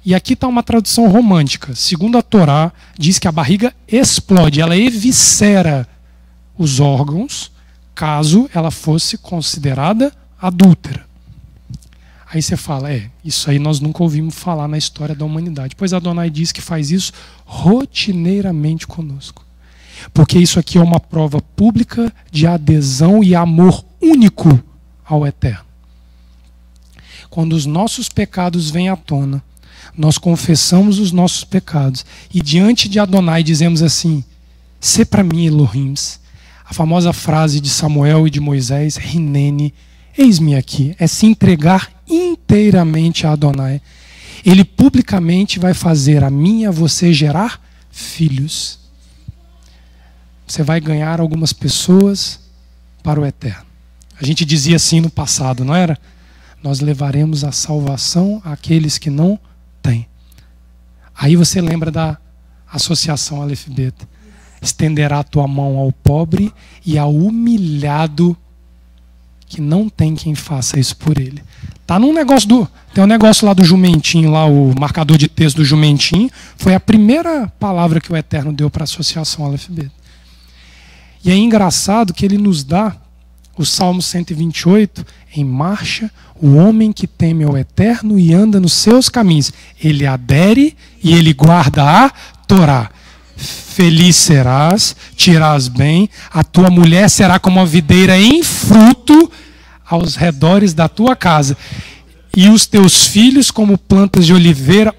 E aqui está uma tradução romântica. Segundo a Torá, diz que a barriga explode, ela eviscera os órgãos, caso ela fosse considerada adúltera. Aí você fala, isso aí nós nunca ouvimos falar na história da humanidade. Pois Adonai diz que faz isso rotineiramente conosco. Porque isso aqui é uma prova pública de adesão e amor único ao Eterno. Quando os nossos pecados vêm à tona, nós confessamos os nossos pecados e diante de Adonai dizemos assim, "Se para mim, Elohim", a famosa frase de Samuel e de Moisés, "Rinene, eis-me aqui", é se entregar inteiramente a Adonai. Ele publicamente vai fazer a mim e a você gerar filhos. Você vai ganhar algumas pessoas para o Eterno. A gente dizia assim no passado, não era? Nós levaremos a salvação àqueles que não têm. Aí você lembra da associação Aleph Beta. Estenderá a tua mão ao pobre e ao humilhado que não tem quem faça isso por ele. Tá num negócio tem um negócio lá do jumentinho, lá o marcador de texto do jumentinho, foi a primeira palavra que o Eterno deu para a associação Aleph Beta. E é engraçado que ele nos dá o Salmo 128, em marcha, o homem que teme ao Eterno e anda nos seus caminhos. Ele adere e ele guarda a Torá. Feliz serás, te irás bem, a tua mulher será como a videira em fruto aos redores da tua casa. E os teus filhos como plantas de oliveira,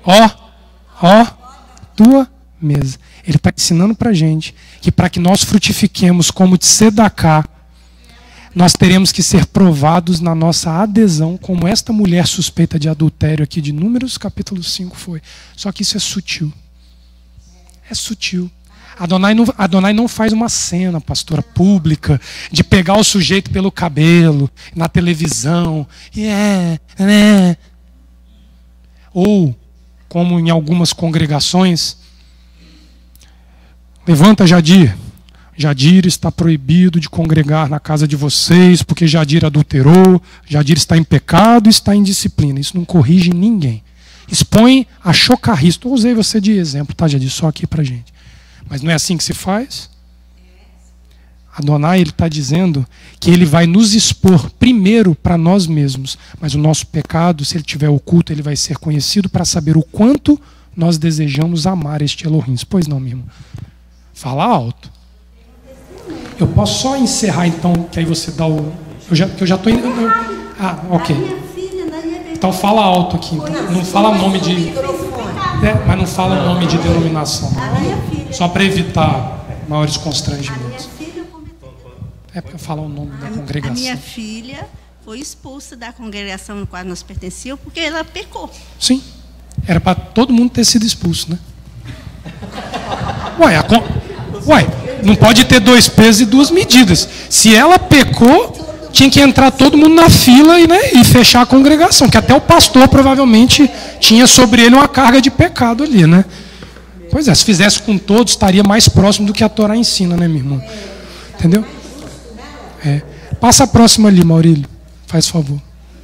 tua mesa. Ele está ensinando para a gente que para que nós frutifiquemos como tzedakah, nós teremos que ser provados na nossa adesão, como esta mulher suspeita de adultério aqui de Números capítulo 5 foi. Só que isso é sutil. É sutil. Adonai não faz uma cena, pastora, pública, de pegar o sujeito pelo cabelo, na televisão. Ou, como em algumas congregações, levanta, Jadir. Jadir está proibido de congregar na casa de vocês, porque Jadir adulterou, Jadir está em pecado e está em disciplina. Isso não corrige ninguém. Expõe a chocarrista. Eu usei você de exemplo, tá, Jadir? Só aqui pra gente. Mas não é assim que se faz? Adonai, ele está dizendo que ele vai nos expor primeiro para nós mesmos. Mas o nosso pecado, se ele estiver oculto, ele vai ser conhecido para saber o quanto nós desejamos amar este Elohim. Pois não, meu irmão? Fala alto. Eu posso só encerrar então, que aí você dá o... Eu já estou indo... ok. Então fala alto aqui. Então. Não fala nome de... mas não fala nome de denominação. Só para evitar maiores constrangimentos. É para falar o nome da congregação. A minha filha foi expulsa da congregação no qual nós pertencíamos porque ela pecou. Sim. Era para todo mundo ter sido expulso, né? Ué, não pode ter dois pesos e duas medidas. Se ela pecou, tinha que entrar todo mundo na fila e fechar a congregação, que até o pastor provavelmente tinha sobre ele uma carga de pecado ali, né? Pois é, se fizesse com todos, estaria mais próximo do que a Torá ensina, né, meu irmão? Entendeu? Passa a próxima ali, Maurílio. Faz favor.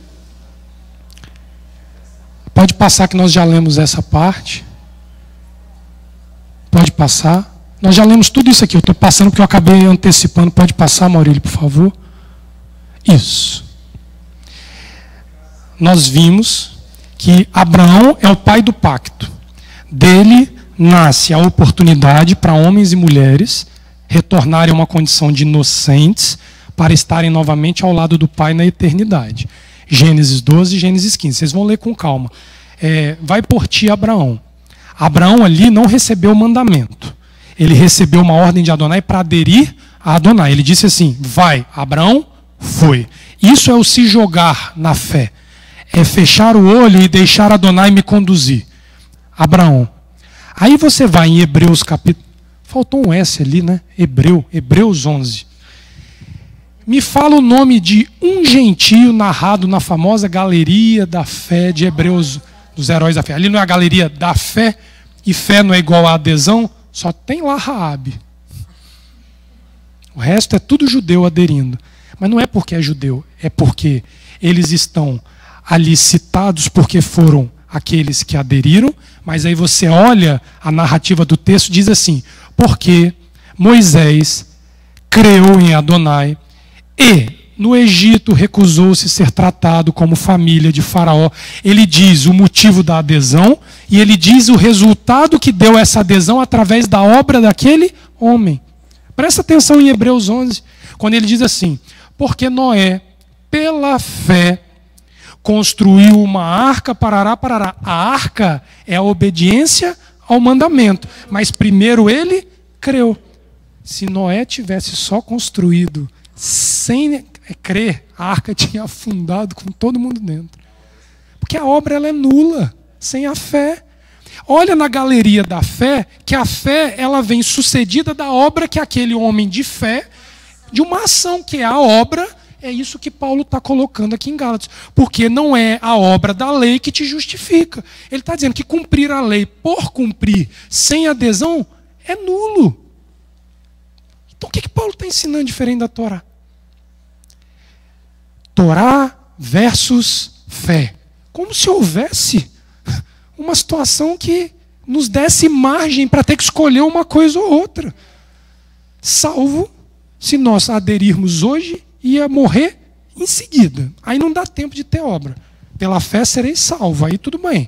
Pode passar que nós já lemos essa parte. Pode passar. Nós já lemos tudo isso aqui. Eu estou passando porque eu acabei antecipando. Pode passar, Maurílio, por favor. Isso. Nós vimos que Abraão é o pai do pacto. Dele nasce a oportunidade para homens e mulheres retornarem a uma condição de inocentes para estarem novamente ao lado do Pai na eternidade. Gênesis 12 e Gênesis 15. Vocês vão ler com calma. Vai por ti, Abraão. Abraão ali não recebeu o mandamento. Ele recebeu uma ordem de Adonai para aderir a Adonai. Ele disse assim, vai. Abraão foi. Isso é o se jogar na fé. É fechar o olho e deixar Adonai me conduzir. Abraão. Aí você vai em Hebreus capítulo... Faltou um S ali, né? Hebreus 11. Me fala o nome de um gentio narrado na famosa galeria da fé de Hebreus, dos heróis da fé. Ali não é a galeria da fé, e fé não é igual a adesão, só tem lá Raabe. O resto é tudo judeu aderindo. Mas não é porque é judeu, é porque eles estão ali citados porque foram aqueles que aderiram, mas aí você olha a narrativa do texto, diz assim: porque Moisés creu em Adonai e no Egito recusou-se ser tratado como família de Faraó. Ele diz o motivo da adesão e ele diz o resultado que deu essa adesão através da obra daquele homem. Presta atenção em Hebreus 11, quando ele diz assim: porque Noé, pela fé, construiu uma arca, parará, parará. A arca é a obediência ao mandamento, mas primeiro ele creu. Se Noé tivesse só construído sem crer, a arca tinha afundado com todo mundo dentro. Porque a obra ela é nula, sem a fé. Olha na galeria da fé, que a fé ela vem sucedida da obra que aquele homem de fé, de uma ação que é a obra, é isso que Paulo está colocando aqui em Gálatas. Porque não é a obra da lei que te justifica. Ele está dizendo que cumprir a lei por cumprir, sem adesão, é nulo. Então o que Paulo está ensinando diferente da Torá? Torá versus fé. Como se houvesse uma situação que nos desse margem para ter que escolher uma coisa ou outra. Salvo se nós aderirmos hoje, ia morrer em seguida. Aí não dá tempo de ter obra. Pela fé serei salvo, aí tudo bem.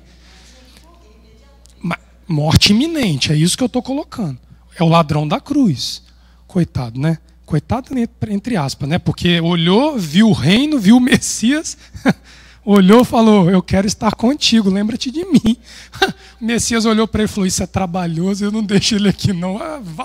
Morte iminente, é isso que eu estou colocando. É o ladrão da cruz. Coitado, né? Coitado entre aspas, né? Porque olhou, viu o reino, viu o Messias, olhou e falou: eu quero estar contigo, lembra-te de mim. O Messias olhou para ele e falou: isso é trabalhoso, eu não deixo ele aqui não.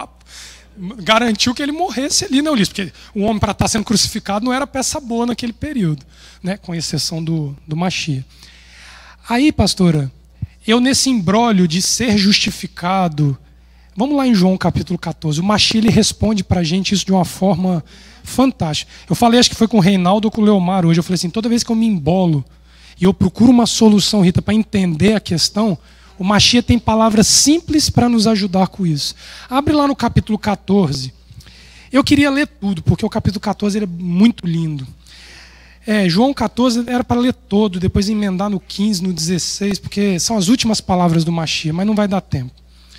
Garantiu que ele morresse ali, não, Ulisses, porque o homem para estar sendo crucificado não era peça boa naquele período, né? Com exceção do Machia. Aí, pastora, eu nesse imbróglio de ser justificado, vamos lá em João capítulo 14, o Machia ele responde para a gente isso de uma forma fantástica. Eu falei, acho que foi com o Reinaldo ou com o Leomar hoje, eu falei assim, toda vez que eu me embolo e eu procuro uma solução, Rita, para entender a questão, o Machia tem palavras simples para nos ajudar com isso. Abre lá no capítulo 14. Eu queria ler tudo, porque o capítulo 14 ele é muito lindo. João 14 era para ler todo, depois emendar no 15, no 16, porque são as últimas palavras do Machia, mas não vai dar tempo.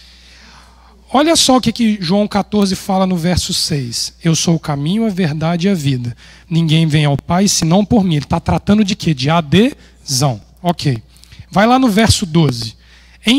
Olha só o que João 14 fala no verso 6. Eu sou o caminho, a verdade e a vida. Ninguém vem ao Pai senão por mim. Ele está tratando de quê? De adesão. Ok. Vai lá no verso 12. Em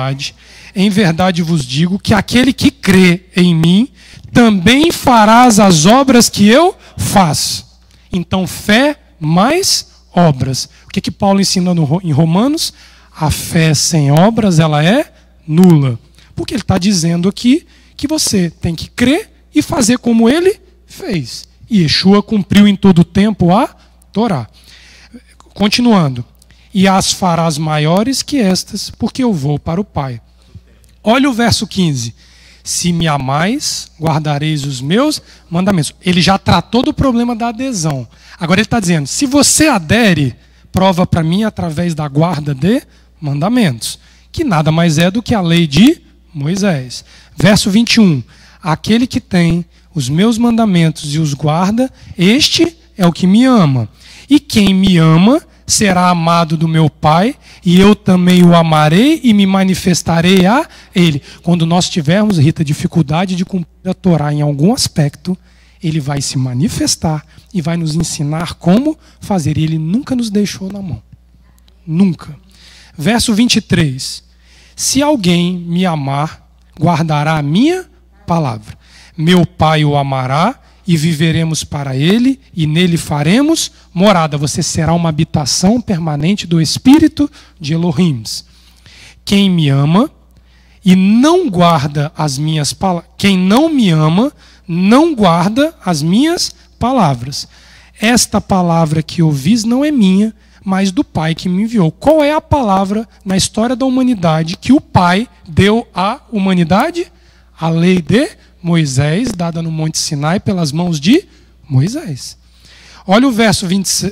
verdade vos digo que aquele que crê em mim também fará as obras que eu faço. Então, fé mais obras. O que Paulo ensina em Romanos? A fé sem obras, ela é nula. Porque ele está dizendo aqui que você tem que crer e fazer como ele fez. E Yeshua cumpriu em todo o tempo a Torá. Continuando. E as farás maiores que estas, porque eu vou para o Pai. Olha o verso 15. Se me amais, guardareis os meus mandamentos. Ele já tratou do problema da adesão. Agora ele está dizendo, se você adere, prova para mim através da guarda de mandamentos. Que nada mais é do que a lei de Moisés. Verso 21. Aquele que tem os meus mandamentos e os guarda, este é o que me ama. E quem me ama será amado do meu Pai, e eu também o amarei e me manifestarei a ele. Quando nós tivermos, Rita, dificuldade de cumprir a Torá em algum aspecto, ele vai se manifestar e vai nos ensinar como fazer. E ele nunca nos deixou na mão. Nunca. Verso 23. Se alguém me amar, guardará a minha palavra. Meu Pai o amará, e viveremos para ele, e nele faremos morada. Você será uma habitação permanente do Espírito de Elohim. Quem me ama e não guarda as minhas palavras, quem não me ama, não guarda as minhas palavras. Esta palavra que ouvis não é minha, mas do Pai que me enviou. Qual é a palavra na história da humanidade que o Pai deu à humanidade? A lei de Moisés, dada no Monte Sinai pelas mãos de Moisés. Olha o verso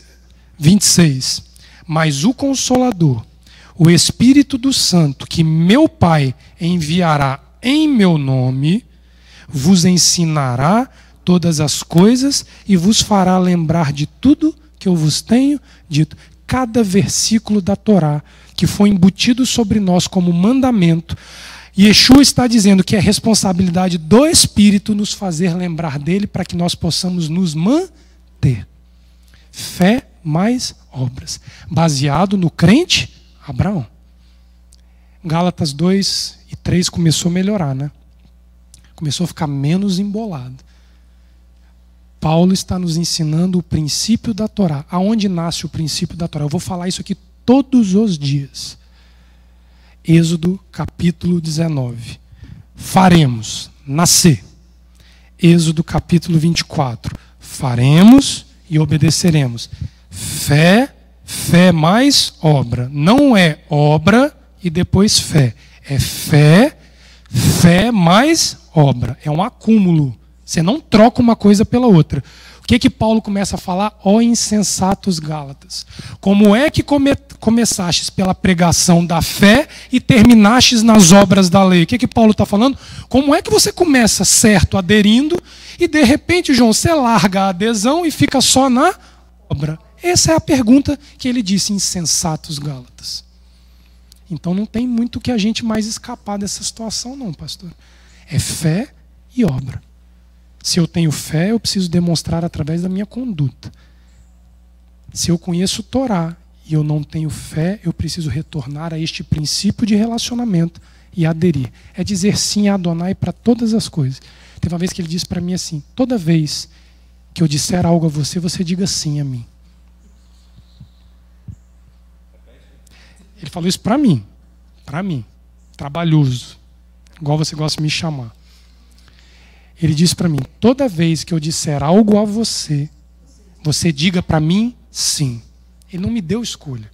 26. Mas o Consolador, o Espírito do Santo, que meu Pai enviará em meu nome, vos ensinará todas as coisas e vos fará lembrar de tudo que eu vos tenho dito. Cada versículo da Torá que foi embutido sobre nós como mandamento. E Yeshua está dizendo que é responsabilidade do Espírito nos fazer lembrar dele para que nós possamos nos manter. Fé mais obras, baseado no crente Abraão. Gálatas 2 e 3 começou a melhorar, né? Começou a ficar menos embolado. Paulo está nos ensinando o princípio da Torá. Aonde nasce o princípio da Torá? Eu vou falar isso aqui todos os dias. Êxodo capítulo 19. Faremos nascer. Êxodo capítulo 24. Faremos e obedeceremos. Fé, fé mais obra. Não é obra e depois fé. É fé, fé mais obra. É um acúmulo. Você não troca uma coisa pela outra. O que Paulo começa a falar? Ó insensatos Gálatas. Como é que começastes pela pregação da fé e terminastes nas obras da lei? O que Paulo está falando? Como é que você começa certo aderindo e de repente, João, você larga a adesão e fica só na obra? Essa é a pergunta que ele disse, insensatos Gálatas. Então não tem muito que a gente mais escapar dessa situação não, pastor. É fé e obra. Se eu tenho fé, eu preciso demonstrar através da minha conduta. Se eu conheço Torá e eu não tenho fé, eu preciso retornar a este princípio de relacionamento e aderir. É dizer sim a Adonai para todas as coisas. Teve uma vez que ele disse para mim assim, toda vez que eu disser algo a você, você diga sim a mim. Ele falou isso para mim, trabalhoso, igual você gosta de me chamar. Ele disse para mim, toda vez que eu disser algo a você, você diga para mim sim. Ele não me deu escolha.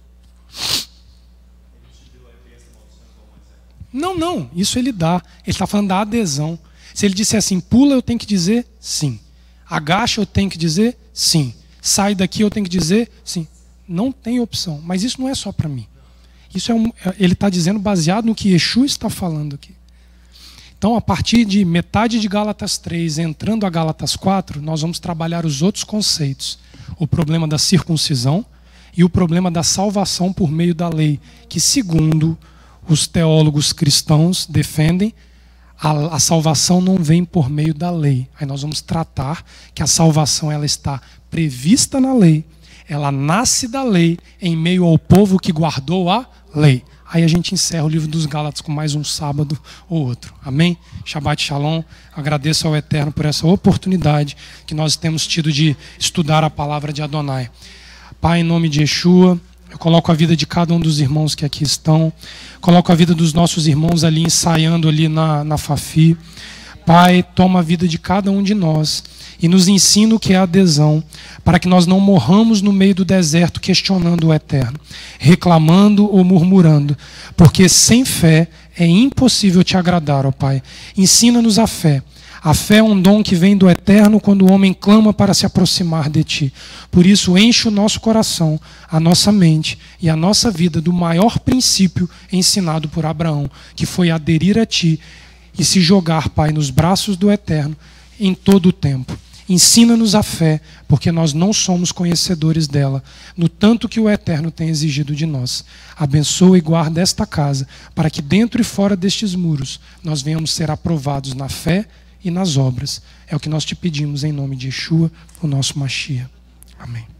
Não, isso ele dá. Ele está falando da adesão. Se ele disser assim, pula, eu tenho que dizer sim. Agacha, eu tenho que dizer sim. Sai daqui, eu tenho que dizer sim. Não tem opção. Mas isso não é só para mim. Isso ele está dizendo baseado no que Yeshua está falando aqui. Então, a partir de metade de Gálatas 3, entrando a Gálatas 4, nós vamos trabalhar os outros conceitos. O problema da circuncisão e o problema da salvação por meio da lei, que segundo os teólogos cristãos defendem, a salvação não vem por meio da lei. Aí nós vamos tratar que a salvação ela está prevista na lei, ela nasce da lei em meio ao povo que guardou a lei. Aí a gente encerra o livro dos Gálatas com mais um sábado ou outro. Amém? Shabbat Shalom. Agradeço ao Eterno por essa oportunidade que nós temos tido de estudar a palavra de Adonai. Pai, em nome de Yeshua, eu coloco a vida de cada um dos irmãos que aqui estão. Coloco a vida dos nossos irmãos ali ensaiando ali na Fafi. Pai, toma a vida de cada um de nós e nos ensina o que é adesão, para que nós não morramos no meio do deserto questionando o Eterno, reclamando ou murmurando, porque sem fé é impossível te agradar, ó Pai. Ensina-nos a fé. A fé é um dom que vem do Eterno quando o homem clama para se aproximar de Ti. Por isso, enche o nosso coração, a nossa mente e a nossa vida do maior princípio ensinado por Abraão, que foi aderir a Ti e se jogar, Pai, nos braços do Eterno em todo o tempo. Ensina-nos a fé, porque nós não somos conhecedores dela, no tanto que o Eterno tem exigido de nós. Abençoa e guarda esta casa, para que dentro e fora destes muros nós venhamos ser aprovados na fé e nas obras. É o que nós te pedimos em nome de Yeshua, o nosso Mashiach. Amém.